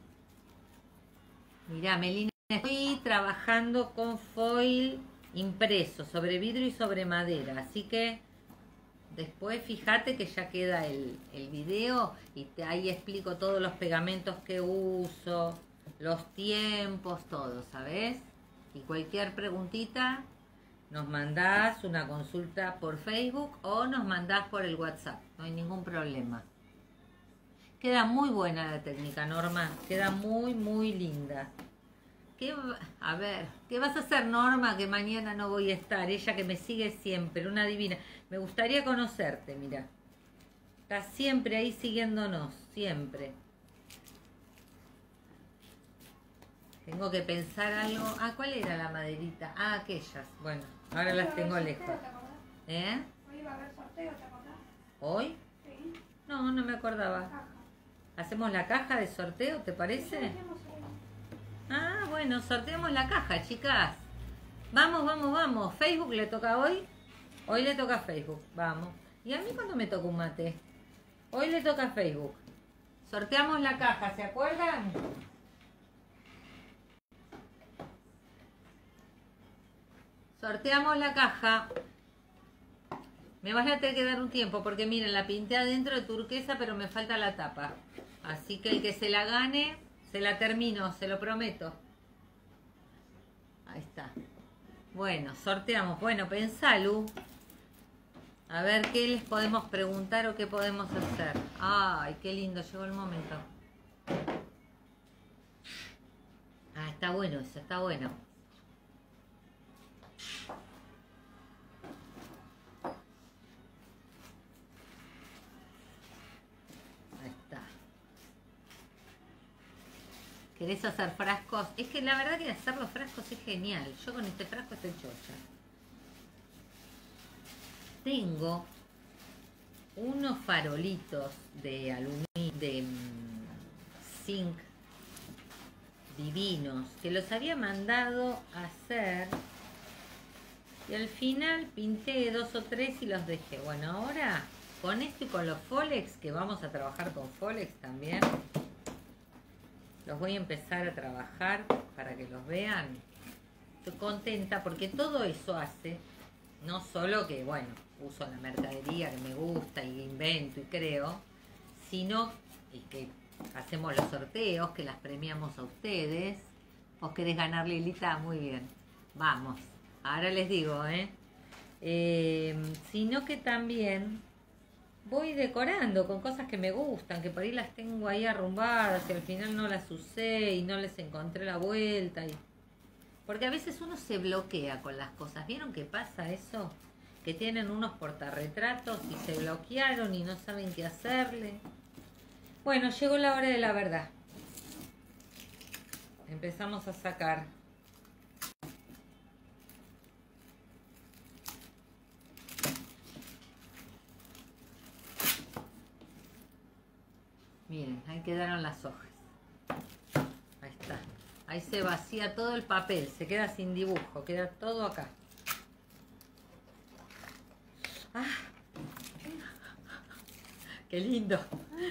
Mirá, Melina, estoy trabajando con foil impreso sobre vidrio y sobre madera, así que después fíjate que ya queda el video y ahí explico todos los pegamentos que uso, los tiempos, todo, ¿sabes? Y cualquier preguntita nos mandás una consulta por Facebook o nos mandás por el WhatsApp, no hay ningún problema. Queda muy buena la técnica, Norma. Queda muy, muy linda. A ver, ¿qué vas a hacer, Norma? Que mañana no voy a estar. Ella que me sigue siempre, una divina. Me gustaría conocerte, mira. Está siempre ahí siguiéndonos, siempre. Tengo que pensar algo. Ah, ¿cuál era la maderita? Ah, aquellas. Bueno, ahora las tengo lejos. ¿Eh? Hoy iba a haber sorteo, ¿te acordás? ¿Hoy? Sí. No, no me acordaba. ¿Hacemos la caja de sorteo, te parece? Ah, bueno, sorteamos la caja, chicas. Vamos, vamos, vamos. ¿Facebook le toca hoy? Hoy le toca Facebook, vamos. ¿Y a mí cuándo me toca un mate? Hoy le toca Facebook. Sorteamos la caja, ¿se acuerdan? Sorteamos la caja. Me vas a tener que dar un tiempo porque miren, la pinté adentro de turquesa, pero me falta la tapa. Así que el que se la gane, se la termino, se lo prometo. Ahí está. Bueno, sorteamos. Bueno, pensá, Lu. A ver qué les podemos preguntar o qué podemos hacer. Ay, qué lindo, llegó el momento. Ah, está bueno eso, está bueno. ¿Querés hacer frascos? Es que la verdad que hacer los frascos es genial. Yo con este frasco estoy chocha. Tengo unos farolitos de aluminio, de zinc divinos, que los había mandado a hacer y al final pinté 2 o 3 y los dejé. Bueno, ahora con esto y con los Folex, que vamos a trabajar con Folex también, los voy a empezar a trabajar para que los vean. Estoy contenta porque todo eso hace, no solo que, bueno, uso la mercadería que me gusta y invento y creo, sino y que hacemos los sorteos, que las premiamos a ustedes. ¿Vos querés ganar, Lilita? Muy bien. Vamos. Ahora les digo, sino que también voy decorando con cosas que me gustan, que por ahí las tengo ahí arrumbadas y al final no las usé y no les encontré la vuelta. Porque a veces uno se bloquea con las cosas. ¿Vieron qué pasa eso? Que tienen unos portarretratos y se bloquearon y no saben qué hacerle. Bueno, llegó la hora de la verdad. Empezamos a sacar. Miren, ahí quedaron las hojas. Ahí está. Ahí se vacía todo el papel, se queda sin dibujo, queda todo acá. ¡Ah! ¡Qué lindo!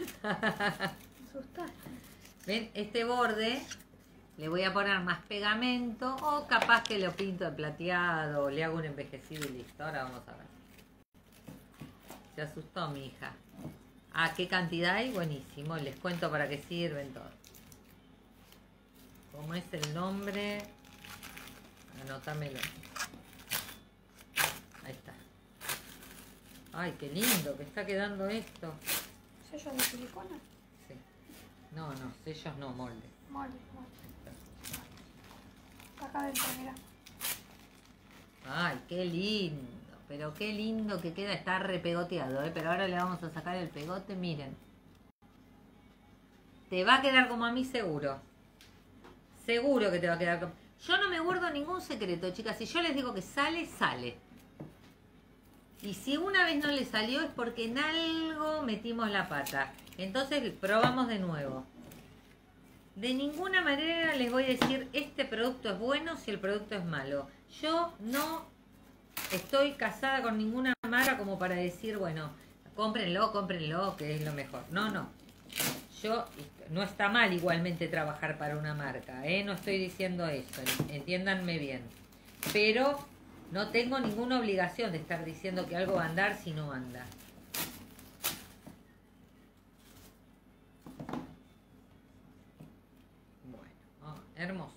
¿Ven? Este borde le voy a poner más pegamento o capaz que lo pinto de plateado o le hago un envejecido y listo. Ahora vamos a ver. Se asustó mi hija. Ah, ¿qué cantidad hay? Buenísimo. Les cuento para qué sirven todos. ¿Cómo es el nombre? Anótamelo. Ahí está. Ay, qué lindo que está quedando esto. ¿Sellos de silicona? Sí. No, sellos no, molde. Molde. Acá dentro, mirá. Ay, qué lindo. Pero qué lindo que queda, está repegoteado, ¿eh? Pero ahora le vamos a sacar el pegote, miren. Te va a quedar como a mí seguro. Seguro que te va a quedar como... Yo no me guardo ningún secreto, chicas. Si yo les digo que sale, sale. Y si una vez no le salió es porque en algo metimos la pata. Entonces probamos de nuevo. De ninguna manera les voy a decir este producto es bueno si el producto es malo. Yo no estoy casada con ninguna marca como para decir, bueno, cómprenlo, que es lo mejor. No. Yo, no está mal igualmente trabajar para una marca, ¿eh? No estoy diciendo eso, entiéndanme bien. Pero no tengo ninguna obligación de estar diciendo que algo va a andar si no anda. Bueno, hermoso.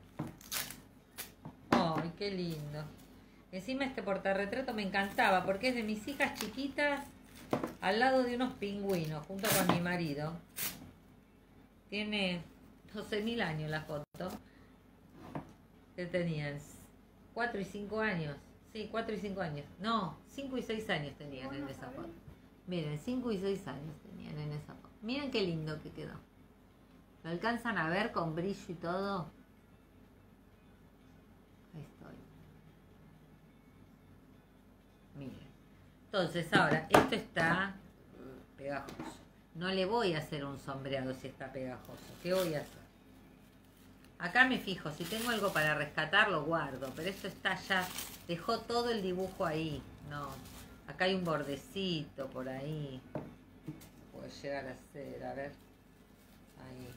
¡Ay, qué lindo! Encima este portarretrato me encantaba porque es de mis hijas chiquitas al lado de unos pingüinos junto con mi marido. Tiene 12.000 años la foto. ¿Qué tenían? 4 y 5 años. Sí, 4 y 5 años. No, 5 y 6 años tenían en esa foto. Miren, 5 y 6 años tenían en esa foto. Miren qué lindo que quedó. ¿Lo alcanzan a ver con brillo y todo? Ahí estoy. Miren. Entonces ahora, esto está pegajoso. No le voy a hacer un sombreado si está pegajoso. ¿Qué voy a hacer? Acá me fijo, si tengo algo para rescatar lo guardo, pero esto está ya, dejó todo el dibujo ahí. No, acá hay un bordecito por ahí. Puede llegar a ser, a ver. Ahí.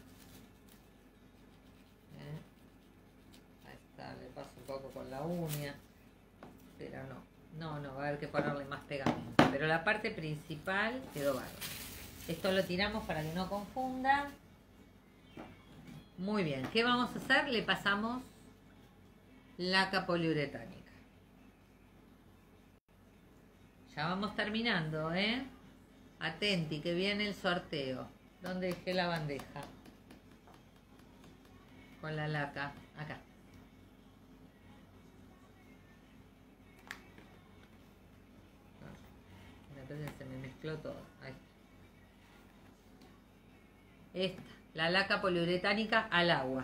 Ahí está, le paso un poco con la uña. Pero no, va a haber que ponerle más pegamento. Pero la parte principal quedó bárbaro. Esto lo tiramos para que no confunda. Muy bien, ¿qué vamos a hacer? Le pasamos laca poliuretánica. Ya vamos terminando, ¿eh? Atenti, que viene el sorteo. ¿Dónde dejé la bandeja? Con la laca, acá. Entonces se me mezcló todo. Ahí está. Esta, la laca poliuretánica al agua.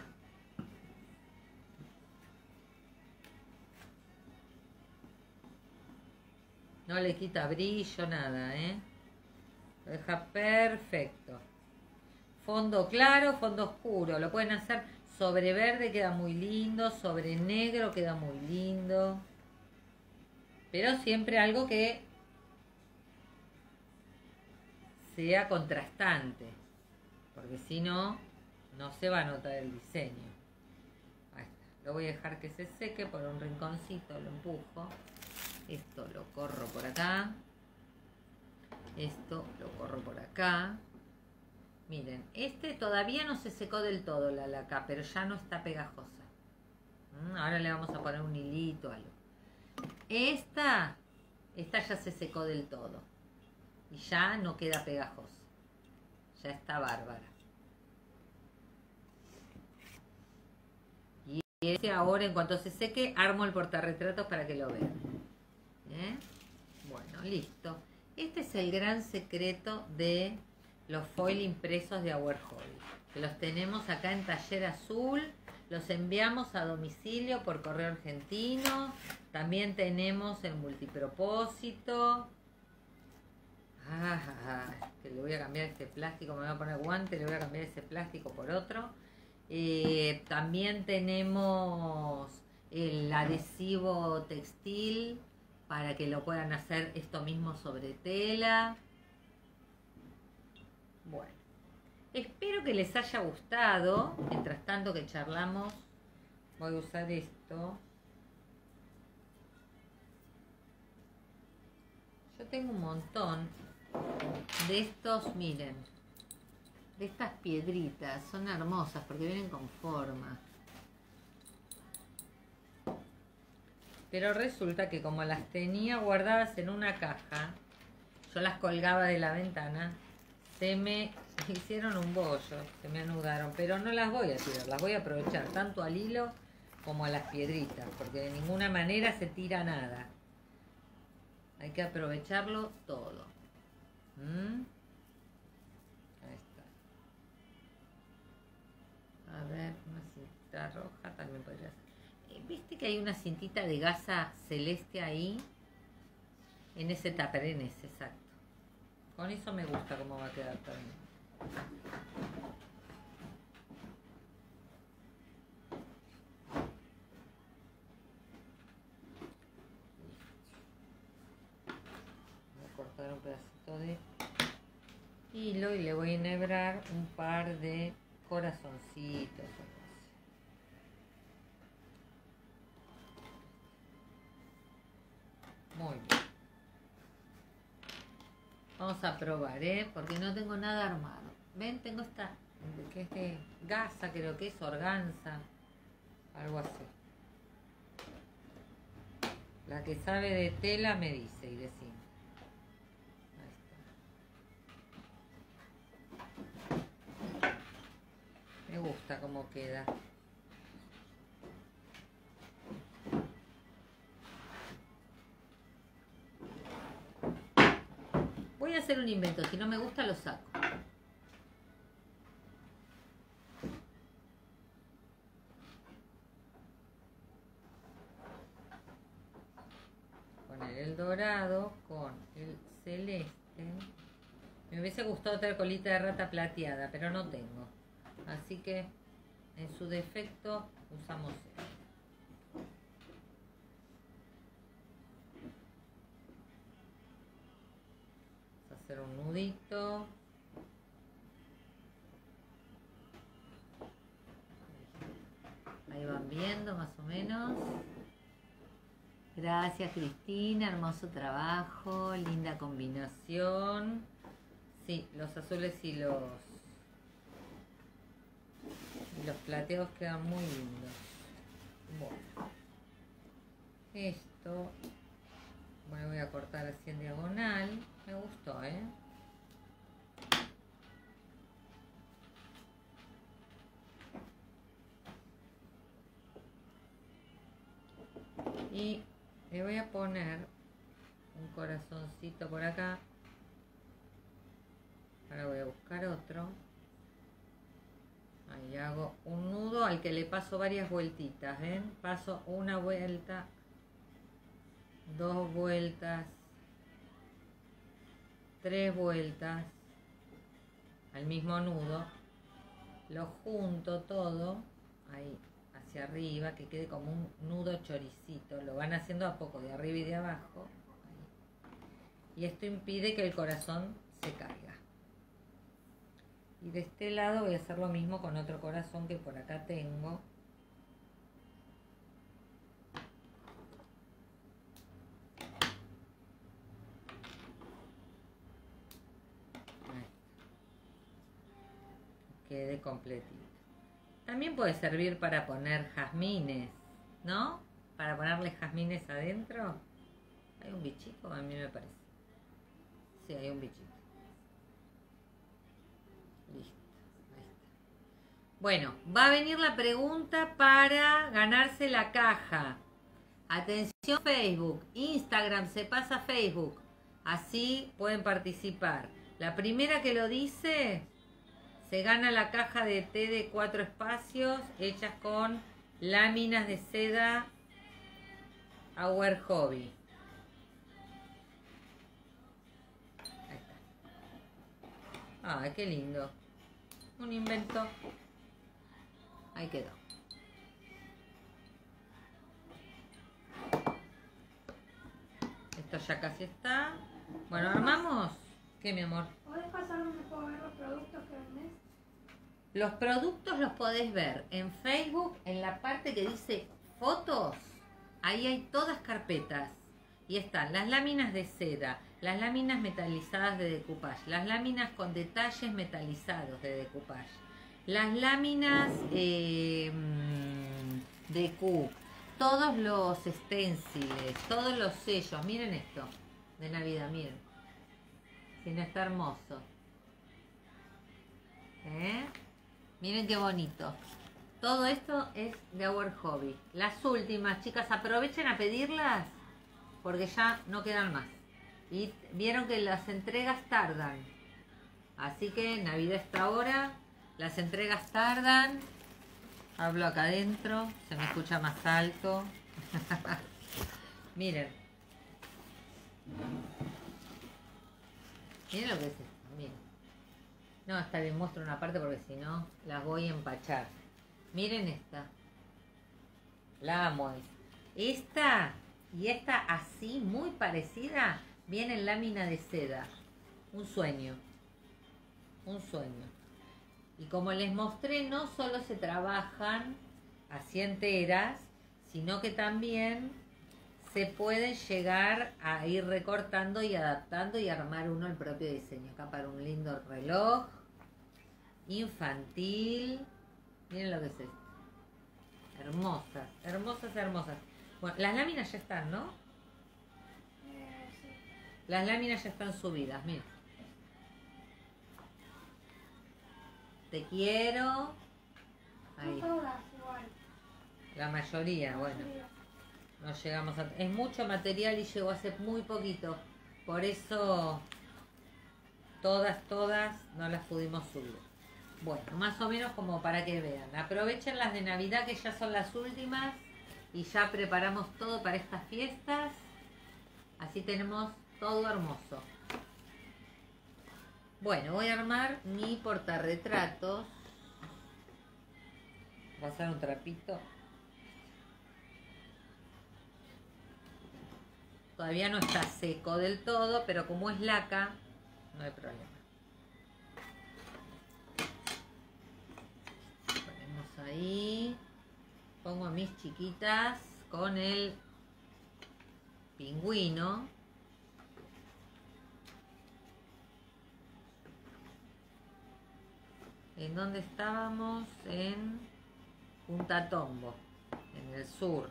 No le quita brillo, nada, ¿eh? Lo deja perfecto. Fondo claro, fondo oscuro. Lo pueden hacer sobre verde, queda muy lindo. Sobre negro queda muy lindo. Pero siempre algo que sea contrastante. Porque si no, no se va a notar el diseño. Ahí está. Lo voy a dejar que se seque por un rinconcito, lo empujo. Esto lo corro por acá. Esto lo corro por acá. Miren, este todavía no se secó del todo la laca, pero ya no está pegajosa. Ahora le vamos a poner un hilito, algo. Esta ya se secó del todo. Y ya no queda pegajosa. Ya está bárbara. Y ese ahora, en cuanto se seque, armo el portarretratos para que lo vean. Bueno, listo. Este es el gran secreto de los foil impresos de Our Hobby. Que los tenemos acá en Taller Azul. Los enviamos a domicilio por correo argentino. También tenemos en multipropósito. Que le voy a cambiar este plástico, me voy a poner guante, le voy a cambiar ese plástico por otro. También tenemos el adhesivo textil para que lo puedan hacer esto mismo sobre tela. Bueno, espero que les haya gustado. Mientras tanto que charlamos, voy a usar esto. Yo tengo un montón de estos, miren, de estas piedritas. Son hermosas porque vienen con forma. Pero resulta que como las tenía guardadas en una caja, yo las colgaba de la ventana, se me hicieron un bollo, se me anudaron, pero no las voy a tirar, las voy a aprovechar tanto al hilo como a las piedritas, porque de ninguna manera se tira nada. Hay que aprovecharlo todo. Ahí está. A ver, una cinta roja también podría ser. ¿Viste que hay una cintita de gasa celeste ahí? En ese tupper, en ese, exacto. Con eso me gusta cómo va a quedar también. Voy a cortar un pedacito de hilo y le voy a enhebrar un par de corazoncitos. Muy bien. Vamos a probar, porque no tengo nada armado. ¿Ven? Tengo esta, que es de gasa, creo que es organza, algo así. La que sabe de tela me dice y de cinta. Ahí está. Me gusta cómo queda. Voy a hacer un invento, si no me gusta lo saco. Poner el dorado con el celeste. Me hubiese gustado tener colita de rata plateada, pero no tengo. Así que en su defecto usamos esto. Hacer un nudito. Ahí van viendo más o menos. Gracias Cristina, hermoso trabajo, linda combinación. Sí, los azules y los plateados quedan muy lindos. Bueno, esto voy a cortar así en diagonal. Me gustó, y le voy a poner un corazoncito por acá. Ahora voy a buscar otro. Ahí hago un nudo al que le paso varias vueltitas, ¿ven? Paso una vuelta, dos vueltas, tres vueltas al mismo nudo, lo junto todo ahí hacia arriba, que quede como un nudo choricito. Lo van haciendo a poco, de arriba y de abajo, ahí. Y esto impide que el corazón se caiga. Y de este lado voy a hacer lo mismo con otro corazón que por acá tengo. Quede completito. También puede servir para poner jazmines, ¿no? Para ponerle jazmines adentro. ¿Hay un bichito? A mí me parece. Sí, hay un bichito. Listo. Ahí está. Bueno, va a venir la pregunta para ganarse la caja. Atención Facebook, Instagram se pasa a Facebook. Así pueden participar. La primera que lo dice se gana la caja de té de 4 espacios hechas con láminas de seda Our Hobby. Ahí está. Ay, qué lindo. Un invento. Ahí quedó. Esto ya casi está. Bueno, armamos. ¿Qué, mi amor? ¿Podés pasar donde puedo ver los productos que vendés? Los productos los podés ver en Facebook, en la parte que dice fotos. Ahí hay todas carpetas. Y están las láminas de seda, las láminas metalizadas de decoupage, las láminas con detalles metalizados de decoupage, las láminas de Q, todos los stenciles, todos los sellos. Miren esto de Navidad, miren. Si no está hermoso. Miren qué bonito. Todo esto es de Our Hobby. Las últimas, chicas, aprovechen a pedirlas porque ya no quedan más. Y vieron que las entregas tardan. Así que Navidad está ahora. Las entregas tardan. Hablo acá adentro. Se me escucha más alto. Miren. Miren lo que es esto. Miren. No, está bien, muestro una parte porque si no las voy a empachar. Miren esta. La amo. Esta y esta así, muy parecida, viene en lámina de seda. Un sueño. Un sueño. Y como les mostré, no solo se trabajan así enteras, sino que también se pueden llegar a ir recortando y adaptando y armar uno el propio diseño. Acá para un lindo reloj infantil. Miren lo que es esto. Hermosas, hermosas, hermosas. Bueno, las láminas ya están, ¿no? Sí. Las láminas ya están subidas, miren. Te quiero. Ahí. Son todas igual. La mayoría, bueno. No llegamos a... Es mucho material y llegó hace muy poquito. Por eso todas no las pudimos subir. Bueno, más o menos como para que vean. Aprovechen las de Navidad que ya son las últimas. Y ya preparamos todo para estas fiestas. Así tenemos todo hermoso. Bueno, voy a armar mi portarretratos. Voy a pasar un trapito. Todavía no está seco del todo, pero como es laca, no hay problema. Ponemos ahí. Pongo a mis chiquitas con el pingüino. ¿En dónde estábamos? En Punta Tombo, en el sur.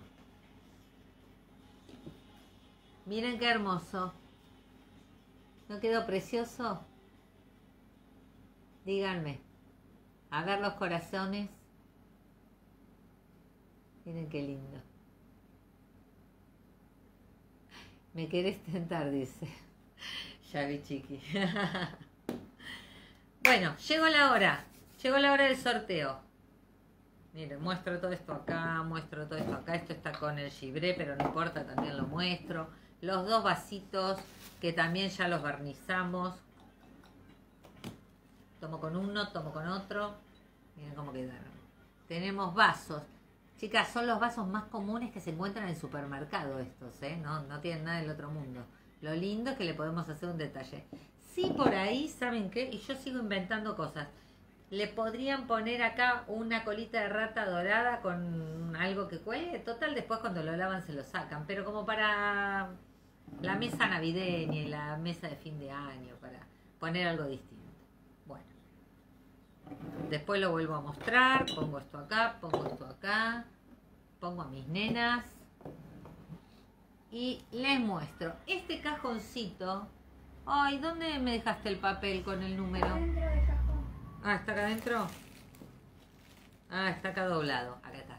Miren qué hermoso. ¿No quedó precioso? Díganme. A ver los corazones. Miren qué lindo. Me querés tentar, dice. Ya vi, chiqui. Bueno, llegó la hora. Llegó la hora del sorteo. Miren, muestro todo esto acá, muestro todo esto acá. Esto está con el gibré, pero no importa, también lo muestro. Los dos vasitos que también ya los barnizamos. Tomo con uno, tomo con otro. Miren cómo quedaron. Tenemos vasos. Chicas, son los vasos más comunes que se encuentran en el supermercado estos, ¿eh? No tienen nada del otro mundo. Lo lindo es que le podemos hacer un detalle. Sí, por ahí, ¿saben qué? Y yo sigo inventando cosas. Le podrían poner acá una colita de rata dorada con algo que cuelgue. Total, después cuando lo lavan se lo sacan. Pero como para la mesa navideña y la mesa de fin de año, para poner algo distinto. Bueno. Después lo vuelvo a mostrar. Pongo esto acá, pongo esto acá. Pongo a mis nenas. Y les muestro. Este cajoncito. Ay, ¿dónde me dejaste el papel con el número? Dentro del cajón. Ah, ¿está acá adentro? Ah, está acá doblado. Acá está.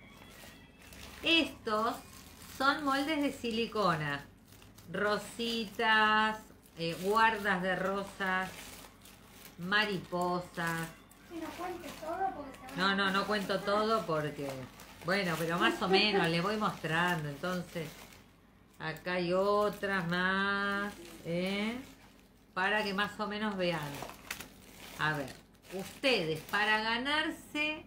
Estos son moldes de silicona. Rositas, guardas de rosas, mariposas. Y no cuentes todo porque se van a... No cuento todo porque... Bueno, pero más o menos les voy mostrando. Entonces, acá hay otras más, para que más o menos vean. A ver, ustedes para ganarse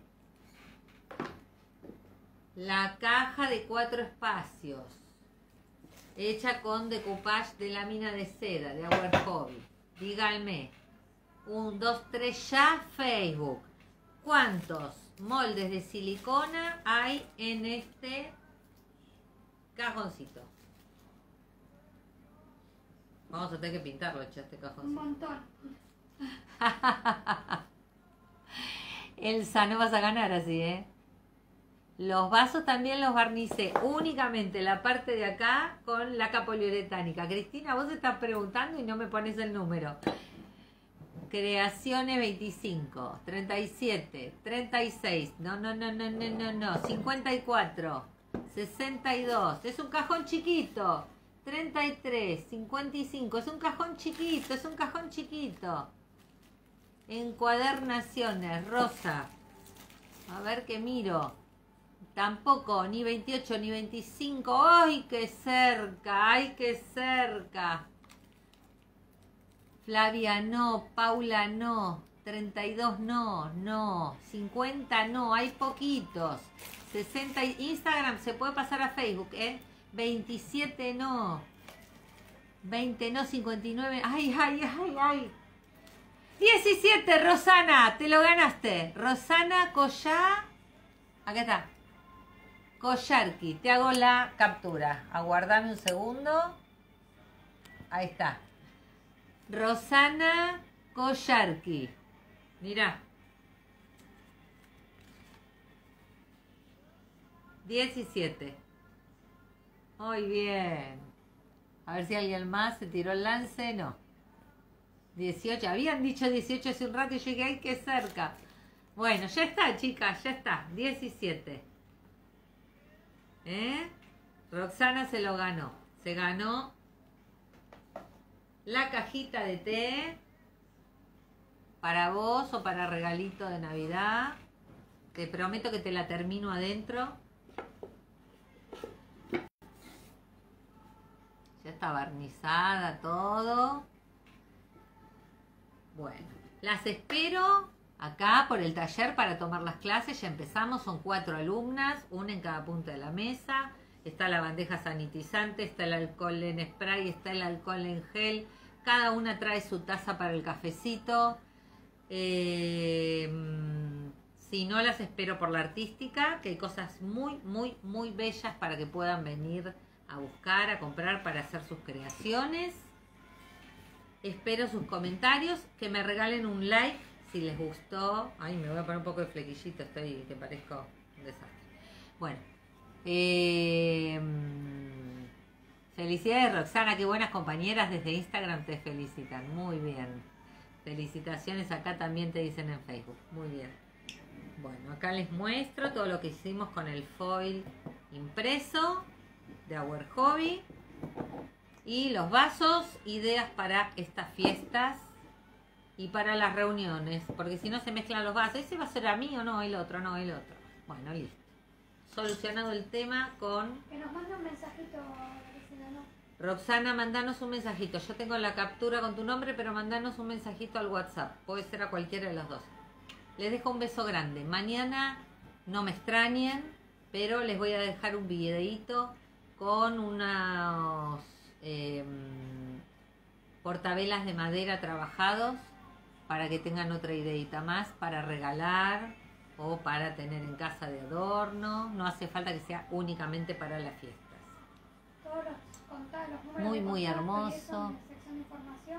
la caja de 4 espacios hecha con decoupage de lámina de seda de Our Hobby, díganme 1, 2, 3 ya Facebook, ¿cuántos moldes de silicona hay en este cajoncito? Vamos a tener que pintarlo, este cajoncito. Un montón. Elsa, no vas a ganar así, ¿eh? Los vasos también los barnicé únicamente la parte de acá con laca poliuretánica. Cristina, vos estás preguntando y no me pones el número. Creaciones 25, 37, 36, no, 54, 62, es un cajón chiquito, 33, 55, es un cajón chiquito. Encuadernaciones, rosa. A ver qué miro. Tampoco, ni 28, ni 25. ¡Ay, qué cerca! ¡Ay, qué cerca! Flavia, no. Paula, no. 32, no. 50, no. Hay poquitos. 60. Instagram se puede pasar a Facebook, ¿eh? 27, no. 20, no. 59. ¡Ay! 17, Rosana. Te lo ganaste. Rosana Collá. Acá está. Kollarki, te hago la captura. Aguardame un segundo. Ahí está. Rosana Kollarki. Mirá. 17. Muy bien. A ver si alguien más se tiró el lance. No. 18. Habían dicho 18 hace un rato y yo dije, ¡ay, qué cerca! Bueno, ya está, chicas, ya está. 17. Roxana se lo ganó. Se ganó la cajita de té para vos o para regalito de Navidad. Te prometo que te la termino adentro. Ya está barnizada todo. Bueno, las espero acá por el taller para tomar las clases. Ya empezamos, son 4 alumnas, una en cada punta de la mesa. Está la bandeja sanitizante, está el alcohol en spray, está el alcohol en gel. Cada una trae su taza para el cafecito. Si no, las espero por la artística, que hay cosas muy bellas para que puedan venir a buscar, a comprar para hacer sus creaciones. Espero sus comentarios, que me regalen un like si les gustó. Ay, me voy a poner un poco de flequillito, estoy que parezco un desastre. Bueno, felicidades, Roxana, qué buenas compañeras desde Instagram te felicitan. Muy bien. Felicitaciones, acá también te dicen en Facebook. Muy bien. Bueno, acá les muestro todo lo que hicimos con el foil impreso de Our Hobby. Y los vasos, ideas para estas fiestas y para las reuniones, porque si no se mezclan los vasos. ¿Ese vaso era mío? No, el otro. Bueno, listo. Solucionado el tema con... Que nos mande un mensajito, Maricela, ¿no? Roxana, mandanos un mensajito. Yo tengo la captura con tu nombre, pero mandanos un mensajito al WhatsApp. Puede ser a cualquiera de los dos. Les dejo un beso grande. Mañana no me extrañen, pero les voy a dejar un videíto con unos... portavelas de madera trabajados para que tengan otra ideita más para regalar o para tener en casa de adorno. No hace falta que sea únicamente para las fiestas. Todos los números Muy de hermoso. y eso en la sección de información.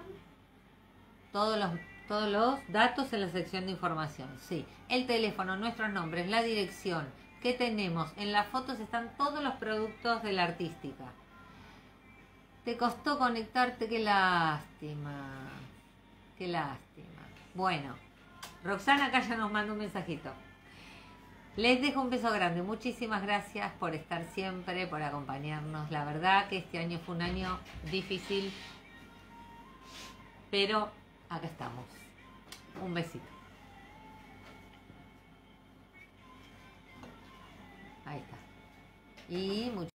Todos los datos en la sección de información. Sí, el teléfono, nuestros nombres, la dirección que tenemos. En las fotos están todos los productos de la artística. Te costó conectarte, qué lástima. Qué lástima. Bueno, Roxana acá ya nos manda un mensajito. Les dejo un beso grande. Muchísimas gracias por estar siempre, por acompañarnos. La verdad que este año fue un año difícil, pero acá estamos. Un besito. Ahí está. Y mucho